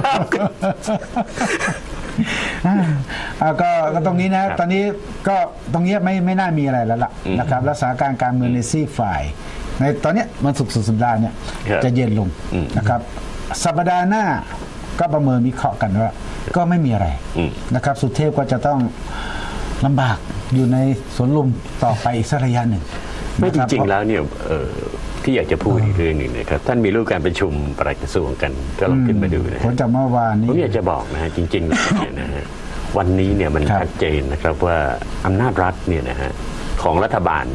ก็ก็ตรงนี้นะตอนนี้ก็ตรงนี้ไม่ไม่น่ามีอะไรแล้วล่ะนะครับรักษาการการเมืองในซีกฝ่ายในตอนนี้มันสุกสุดสัปดาห์เนี่ยจะเย็นลงนะครับสัปดาห์หน้าก็ประเมินวิเคราะห์กันว่าก็ไม่มีอะไรนะครับสุเทพก็จะต้องลำบากอยู่ในสวนลุมต่อไปอีกสักระยะหนึ่งไม่จริงๆแล้วเนี่ยที่อยากจะพูดอีกเรื่องหนึ่งนะครับท่านมีรูปการประชุมปลัดกระทรวงกันก็ลองขึ้นมาดูนะผลจากเมื่อวานนี้ผมอยากจะบอกนะฮะจริงๆเนี่ยนะฮะวันนี้เนี่ยมันชัดเจนนะครับว่าอำนาจรัฐเนี่ยนะฮะของรัฐบาลเนี่ย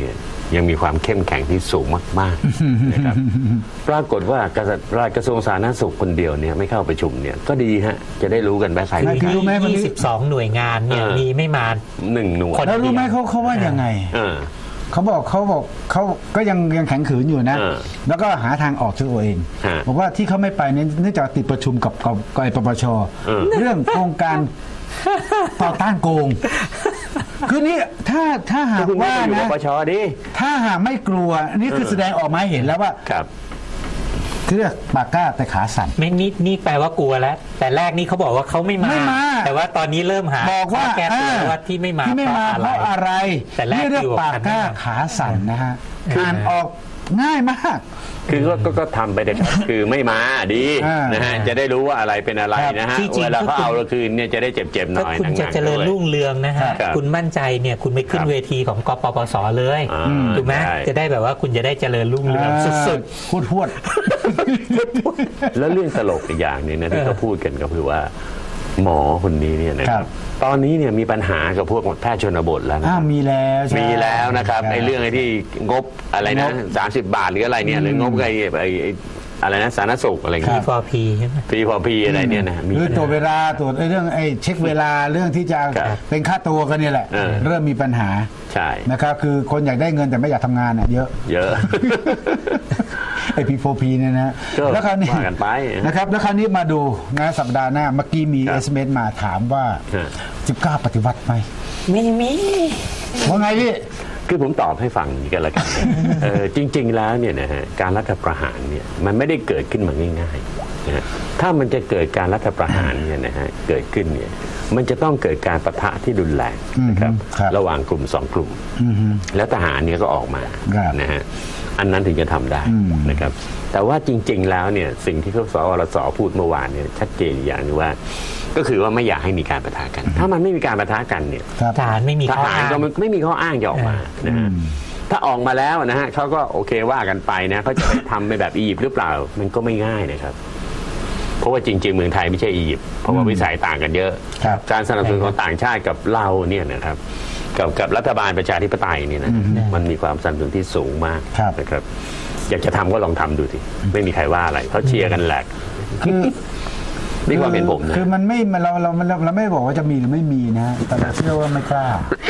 ยังมีความเข้มแข็งที่สูงมากๆนะครับปรากฏว่ากระทรวงกระทรวงสาธารณสุขคนเดียวเนี่ยไม่เข้าประชุมเนี่ยก็ดีฮะจะได้รู้กันไปใครไม่รู้ไหมวันนี้ยี่สิบสองหน่วยงานเนี่ยมีไม่มาหนึ่งหน่วยคนแล้วรู้ไหมเขาเขาว่ายังไงเออเขาบอกเขาบอกเขาก็ยังยังแข็งขืนอยู่นะเออแล้วก็หาทางออกช่วยตัวเองฮะบอกว่าที่เขาไม่ไปเนี่ยเนื่องจากติดประชุมกับกับกปปชเออเรื่องโครงการต่อต้านโกง คือนี่ถ้าถ้าหากคุณไม่ว่าไปอยู่ปนะปชดิถ้าหากไม่กลัวอันนี่คือแสดงออกมาให้เห็นแล้วว่าครับคือเรียกปากกล้าแต่ขาสั่นไม่นี่นี่แปลว่ากลัวแล้ว แต่แรกนี่เขาบอกว่าเขาไม่มาไม่มาแต่ว่าตอนนี้เริ่มหาบอกว่าข้แก้ตัวอ่าว่าที่ไม่มาที่ไม่มาเพราะอะไรแต่แรกนี่เรียกคือปากกล้าขาสั่นนะฮะอ่านออกง่ายมากคือก็ก็ก็ทำไปเลยครับ คือไม่มาดีอ่านนะฮะจะได้รู้ว่าอะไรเป็นอะไรครับนะฮะที่จริงเวลาเขาถ้าคุณเอาเราคืนเนี่ยจะได้เจ็บๆหถ้าน่อยคุณจะหนักๆเจริญด้วยรุ่งเรืองนะฮะครับคุณมั่นใจเนี่ยคุณไปขึ้นครับเวทีของกปปสเลยอ่าถูกไหมใช่จะได้แบบว่าคุณจะได้เจริญรุ่งเรืองสุดพูดพวดแล้วเรื่องตลกอีกอย่างหนึงนะที่เขาพูดกันก็คือว่า หมอคนนี้เนี่ยนะคครัรับบ ตอนนี้เนี่ยมีปัญหากับพวกแพทย์ชนบทแล้วนะอ้าวมีแล้วใช่มีแล้วนะครับไอ้เรื่องไอ้ที่งบอะไรนะงบสามสิบบาทหรืออะไรเนี่ยหรืองบไอ้ไอ้ไอ้อะไรนะสาธารณสุขอะไรๆเงี้ย P โฟร์ P ใช่ไหมพีพอพีอะไรเนี่ยนะมีคือตรวจเวลาตรวจไอ้เรื่องไอ้เช็คเวลาเรื่องที่จะครับเป็นค่าตัวกันเนี่ยแหละเออเริ่มมีปัญหาใช่นะครับคือคนอยากได้เงินแต่ไม่อยากทำงานอ่ะเยอะเยอะไอ้พีโฟพีเนี่ยนะก็แล้วคราวนี้ว่ากันไปนะครับแล้วคราวนี้มาดูนะสัปดาห์หน้าเมื่อกี้มีครับเอสเมมาถามว่าฮะจะกล้าปฏิวัติไหมไม่มีว่าไงพี่คือผมตอบให้ฟังอย่างนี้กันละกัน เออจริง ๆ แล้วเนี่ยนะฮะการรัฐประหารเนี่ยมันไม่ได้เกิดขึ้นมาง่ายๆนะฮะถ้ามันจะเกิดการรัฐประหารเนี่ยนะฮะเกิดขึ้นเนี่ยมันจะต้องเกิดการปะทะที่รุนแรงนะครับอืมครับระหว่างกลุ่มสองกลุ่มอือฮึแล้วทหารเนี่ยก็ออกมาครับนะฮะอันนั้นถึงจะทำได้อืมนะครับแต่ว่าจริง ๆ แล้วเนี่ยสิ่งที่เขาสวรสพูดเมื่อวานเนี่ยชัดเจนอย่างหนึงว่า ก็คือว่าไม่อยากให้มีการปะทะกัน ถ้ามันไม่มีการปะทะกันเนี่ยครับทหารไม่มีทข้อหารอ้างก็ไม่ไม่มีข้ออ้างจะออกมานะฮะถ้าออกมาแล้วนะฮะเขาก็โอเคว่ากันไปนะเขาจะไปทำไปแบบอียิปต์หรือเปล่า มันก็ไม่ง่ายนะครับ เพราะว่าจริง ๆ เมืองไทยไม่ใช่อียิปต์เพราะว่าวิสัยต่างกันเยอะครับการสนับสนุนของต่างชาติกับเราเนี่ยนะครับกับกับรัฐบาลประชาธิปไตยเนี่ยนะมันมีความสนับสนุนที่สูงมากครับนะครับ อยากจะทำก็ลองทำดูสิไม่มีใครว่าอะไรเขาเชียร์กันแหลกคือนี่ความเป็นผมนะคือมันไม่มันเราเราเราเราไม่ได้บอกว่าจะมีหรือไม่มีนะฮะแต่เราเชื่อว่าไม่กล้า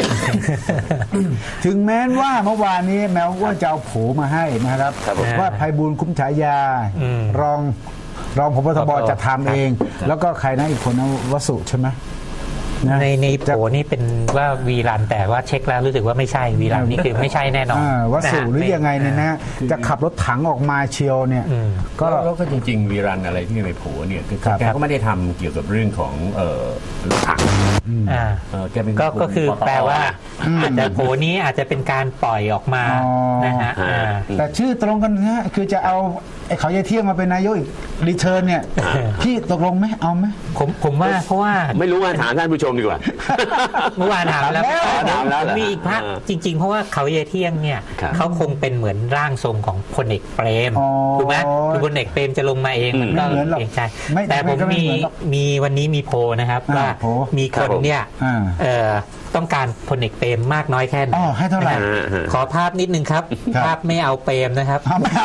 ถึงแม้ว่าเมื่อวานนี้แม้ว่าจะเอาโผมาให้นะครับครับผมว่าไพบูลย์คุ้มฉายาอืมรองรองพบตบครับจะทำเอง แล้วก็ใครนะอีกคนนะวสุใช่ไหมะในในจะโผนี่เป็นว่าวีรันแต่ว่าเช็คแล้วรู้สึกว่าไม่ใช่วีรันนี่คือไม่ใช่แน่นอนอ่าวสุนะฮะหรือยังไงเนี่ยนะจะขับรถถังออกมาเชียวเนี่ยอืมก็แล้วแล้วก็จริงๆวีรันอะไรที่ในโผเนี่ยคือครับแกก็ไม่ได้ทำเกี่ยวกับเรื่องของเอ่อรถถังอ่าเอ่อแกเป็นก็ก็คือปตแปลว่าอืมอาจจะโผนี้อาจจะเป็นการปล่อยออกมาอ๋อนะฮะฮะอ่าแต่ชื่อตรงกันนะฮะคือจะเอาไอ้เขาจะเที่ยงมาเป็นนายกอีกรีเทิร์นเนี่ยพี่ตกลงไหมเอาไหมผมผมว่าเพราะว่าไม่รู้ว่าถามท่านผู้ชมดีกว่าเมื่อวานถามแล้วถามแล้วเหรอมีอีกพักอ่าจริง ๆ เพราะว่าเขาเยเที่ยงเนี่ยครับเขาคงเป็นเหมือนร่างทรงของพลเอกเปรมอ๋อถูกไหมคือพลเอกเปรมจะลงมาเองมันก็ไม่เหมือนหรอกเกรงใจไม่แต่ผมไม่มีเหมือนหรอกมีวันนี้มีโพลนะครับอ่าว่าโพลมีคนเนี่ยอ่าเอ่อต้องการพลเอกเปรมมากน้อยแค่ไหนอ๋อให้เท่าไหร่นะฮะฮะขอภาพนิดนึงครับครับภาพไม่เอาเปรมนะครับเอาไม่เอา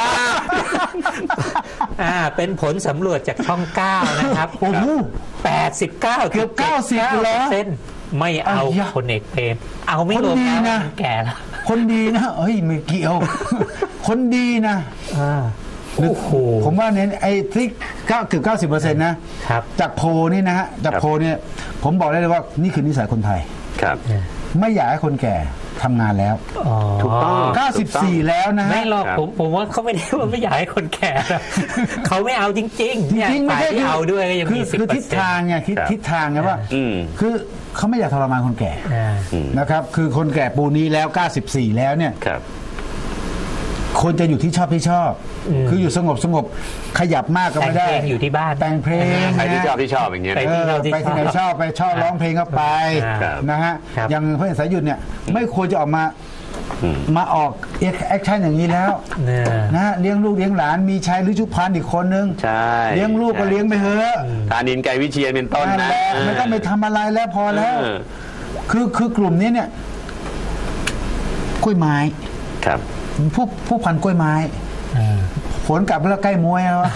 อ่าเป็นผลสำรวจจากช่องเก้านะครับโอ้โหแปดสิบเก้าเกือบเก้าสิบเหรอเส้นไม่เอาอ้ยะพลเอกเปรมเอาไม่คนลงดีแล้วนะแก่แล้วคนดีนะเอ้ยไม่เกี่ยว คนดีนะอ่าโอ้โหผมว่าเนี่ยไอ้ที่เก้าเกือบเก้าสิบเปอร์เซ็นต์นะครับ จากโพลนี่นะฮะจากโพลเนี่ยผมบอกได้เลยว่านี่คือนิสัยคนไทยครับไม่อยากให้คนแก่ทำงานแล้วอ๋อถูกต้องเก้าสิบสี่แล้วนะฮะไม่หรอกครับผมผมว่าเขาไม่ได้ว่าไม่อยากให้คนแก่นะเขาไม่เอาจริงๆจเนี่ยริงๆไม่ฝ่ายใช่ที่เอาด้วยก็ยังคืมีอสิบคือเปอทิศร์เซ็นทางต์ไงทิศครับทิศทางไงว่าอืมคือเขาไม่อยากทรมานคนแก่อ่านะครับ คือคนแก่ปูนี้แล้วเก้าสิบสี่แล้วเนี่ยครับคนจะอยู่ที่ชอบที่ชอบ คืออยู่สงบสงบขยับมากก็แต่งไม่ได้เพลงอยู่ที่บ้านแต่งเพลงใครที่นะชอบที่ชอบอย่างเงี้ยไปนะเออไปที่ไหนชอบไปชอบร้องเพลงก็ไปครับนะฮะครับอย่างเพื่อนสายหยุดเนี่ยไม่ควรจะออกมาอืมมาออกแอคชั่นอย่างนี้แล้วเนี่ยนะฮะเลี้ยงลูกเลี้ยงหลานมีชายหรือชุพันธ์อีกคนนึงใช่เลี้ยงลูกก็เลี้ยงไปเถอะธานินทร์ไกรวิเชียรเป็นต้นนั่นนะแหละไม่ต้องไปทำอะไรแล้วพอแล้วเออคือคือกลุ่มนี้เนี่ยกล้วยไม้ครับผู้ผู้พันกล้วยไม้ผลกลับแล้วใกล้มวยแล้ว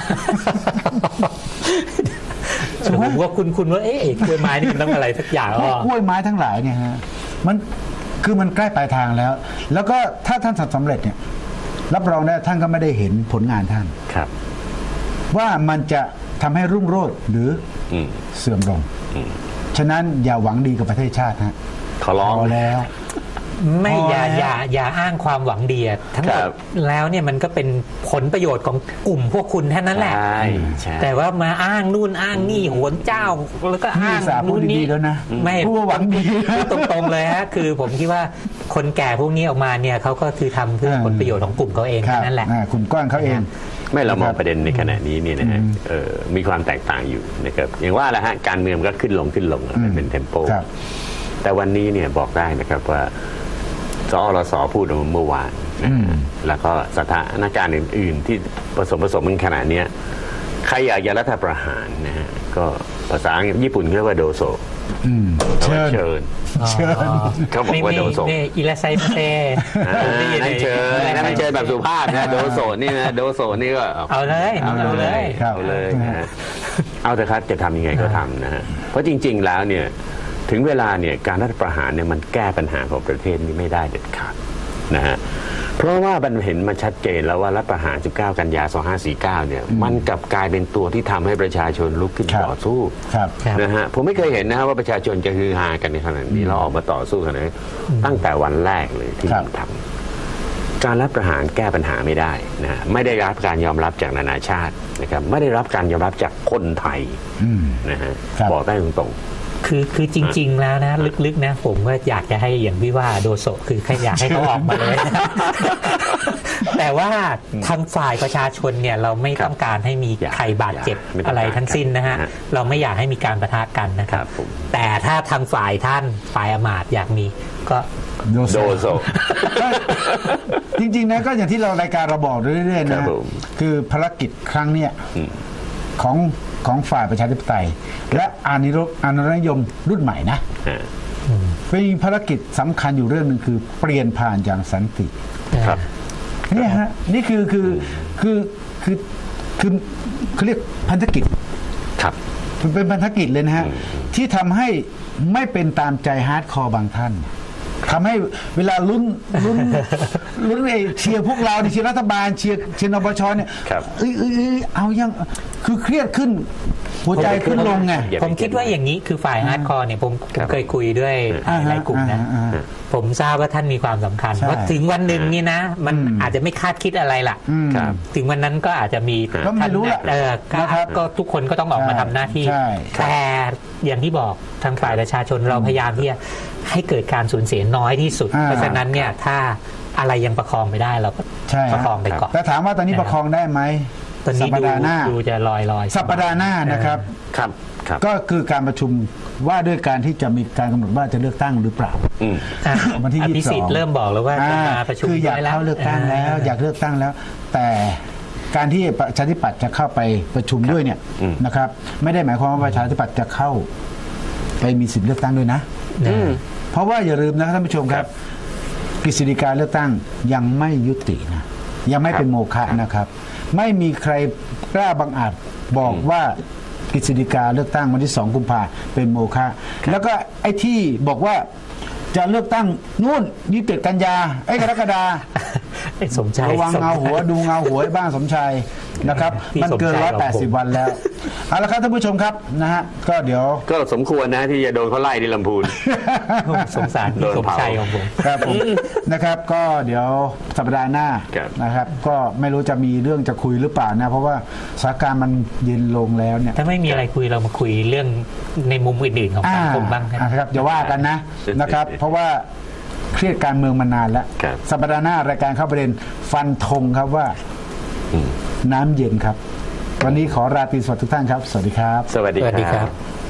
ผมว่าคุณคุณว่าเอ๊ะกล้วยไม้นี่มันต้องอะไรสักอย่างพวกกล้วยไม้ทั้งหลายเนี่ยฮะมันคือมันใกล้ปลายทางแล้ว แล้วก็ถ้าท่านสำเร็จเนี่ยรับรองได้ท่านก็ไม่ได้เห็นผลงานท่านครับว่ามันจะทำให้รุ่งโรจน์หรืออมเสื่อมลงฉะนั้นอย่าหวังดีกับประเทศชาติฮะขอร้องพอแล้วไม่อย่าพอแล้วอย่าอย่าอ้างความหวังดีอะทั้งหมคดรับแล้วเนี่ยมันก็เป็นผลประโยชน์ของกลุ่มพวกคุณแค่นั้นแหละใช่ใช่แต่ว่ามาอ้างนู่นอ้างนี่โหนเจ้าแล้วก็นี่อ้างสาพูดนู่นดีนี่ๆแล้วนะไม่พูดว่าหวังดีพูดตรงๆเลยฮะคือผมคิดว่าคนแก่พวกนี้ออกมาเนี่ยเขาก็คือทำเพื่อผลประโยชน์ของกลุ่มเขาเองคแค่รับนั้นแหละอ่ากลุ่มก้อนเขาเองไม่เรามองนะครับประเด็นในขณะนี้เนี่ยนะฮะเอ่อมีความแตกต่างอยู่นะครับอย่างว่าแหละฮะการเมืองก็ขึ้นลงขึ้นลงอืมเป็นเทมโปครับแต่วันนี้เนี่ยบอกได้นะครับว่าสอรสพูดเมื่อวานนะฮะแล้วก็สถานการณ์อื่น ๆ ที่ผสมผสมกันขนาดเนี้ยใครอยากจะรัฐประหารนะฮะก็ภาษาญี่ปุ่นเรียกว่าโดโซอืมเชิญเชิญเชิญเขาบอกว่าโดโซนี่อิราไซมาเซอ่านั่นเชิญนั่นเชิญแบบสุภาพนะโดโซนี่นะโดโซนี่ก็เอาเลยเอาเอาเลเลย ยครับเอาเลยนะฮะเอาแต่ครับจะทำยังไงก็ทำนะฮะเพราะจริง ๆ แล้วเนี่ยถึงเวลาเนี่ยการรัฐประหารเนี่ยมันแก้ปัญหาของประเทศนี้ไม่ได้เด็ดขาดนะฮะเพราะว่ามันเห็นมันชัดเจนแล้วว่ารัฐประหารสิบเก้ากันยาสองห้าสี่เก้าเนี่ยมันกลับกลายเป็นตัวที่ทำให้ประชาชนลุกขึ้นครับต่อสู้ครับครับนะฮะผมไม่เคยเห็นนะฮะว่าประชาชนจะฮือฮากันในขนาดนี้เราออกมาต่อสู้ขนาดนี้ตั้งแต่วันแรกเลยที่ครับมันทำการรัฐประหารแก้ปัญหาไม่ได้นะฮะไม่ได้รับการยอมรับจากนานาชาตินะครับไม่ได้รับการยอมรับจากคนไทยอืมนะฮะครับบอกได้ตรงคือคือจริง ๆ แล้วนะลึกๆนะผมก็อยากจะให้อย่างพี่ว่าโดโซคือแค่อยากให้เขาออกมาเลย แต่ว่าทางฝ่ายประชาชนเนี่ยเราไม่ต้องการให้มีใครบาดเจ็บอะไรทั้งสิ้นนะฮะเราไม่อยากให้มีการปะทะกันนะๆคครัรับบผมแต่ถ้าทางฝ่ายท่านฝ่ายอมาตย์อยากมีก็โดโดโซโซจริงๆนะก็อย่างที่เรารายการเราบอกเรื่อยๆครันะบผมคือภารกิจครั้งเนี้ยอืมของของฝ่ายประชาธิปไตย และอานิรอานุรัยนิยมรุ่นใหม่นะอ่าเป็นภารกิจสำคัญอยู่เรื่องหนึ่งคือเปลี่ยนผ่านอย่างสันติครับเนี่ยฮะนี่คือคือคือคือคือเขาเรียกพันธกิจครับมันเป็นพันธกิจเลยนะฮะที่ทำให้ไม่เป็นตามใจฮาร์ดคอร์บางท่านทำให้เวลาลุ้นลุ้นลุ้นไอเชียร์พวกเราเชียร์รัฐบาลเชียร์เชียร์นปชเนี่ยครับเอ้ยเอ้ยเอ้ยเอายังคือเครียดขึ้น หัวใจขึ้นลงไงอย่าไปผมคิดว่าอย่างนี้คือฝ่ายฮาร์ดคอร์เนี่ยผมผครัมบเคยคุยด้วยอ่าฮะหลายกลุ่มนะอ่าฮะผมทราบว่าท่านมีความสำคัญใช่ว่าถึงวันหนึ่งนี่นะ มันอืมอาจจะไม่คาดคิดอะไรล่ะอืมครับถึงวันนั้นก็อาจจะมีก็ไม่รู้แหละเออก็นะครับก็ทุกคนก็ต้องออกมาใช่ทำหน้าที่ใช่แต่อย่างที่บอกทางฝ่ายประชาชนเราพยายามที่จะให้เกิดการสูญเสียน้อยที่สุดอ่าเพราะฉะนั้นเนี่ยถ้าอะไรยังประคองไม่ได้เราก็ใช่ประฮะคองไปก่อนแต่ถามว่าตอนนี้ประคองได้ไหมตอนสันี้ปดูดาห์หน้าดูจะลอยลอยสัปดาห์หน้านะครับครับครับก็คือการประชุมว่าด้วยการที่จะมีการกำหนดว่าจะเลือกตั้งหรือเปล่าอืมอ่ะวันที่อยี่ภิสิบสสิอทงธิ์เริ่มบอกแล้วว่าจะมาประชุมคืออยากได้แล้วเข้าเลือกตั้งแล้ว อยากเลือกตั้งแล้ว แต่การที่ประชาธิปัตย์จะเข้าไปประชุมด้วยเนี่ยอืมนะครับ ไม่ได้หมายความว่าประชาธิปัตย์จะเข้าไปมีสิทธิ์เลือกตั้งด้วยนะอืมเพราะว่าอย่าลืมนะครับท่านผู้ชมครับกฤษฎีกาเลือกตั้งยังไม่ยุตินะยังไม่เป็นโมฆะนะครับ ไม่มีใครกล้าบังอาจบอกว่ากฤษฎีกาเลือกตั้งวันที่สองกุมภาเป็นโมฆะแล้วก็ไอ้ที่บอกว่าจะเลือกตั้งนู่นยี่สิบเจ็ดกันยาไอ้กรกฎาไอ้สมชายระวังเงาหัวดูเงาหัวไอ้บ้างสมชายนะครับพี่มันเกินสมชายร้อยแปดสิบของผมวันแล้วเอาละครับท่านผู้ชมครับนะฮะก็เดี๋ยวก็สมควรนะที่จะโดนเขาไล่ที่ลำพูนสงสารพี่สมชัยของผมครับผมนะครับก็เดี๋ยวสัปดาห์หน้าครับนะครับ ก็ไม่รู้จะมีเรื่องจะคุยหรือเปล่านะ เพราะว่าสถานการณ์มันเย็นลงแล้วเนี่ยถ้าไม่มีอะไรคุยเรามาคุยเรื่องในมุมอื่นๆของสังคมบ้างอ่าครับอย่าว่ากันนะนะครับ เพราะว่าเครียดการเมืองมานานแล้วครับสัปดาห์หน้ารายการเข้าประเด็นฟันธงครับว่าอืมน้ำเย็นครับ วันนี้ขอราตรีสวัสดิ์ทุกท่านครับ สวัสดีครับสวัสดีสวัสดีคครัรับ บ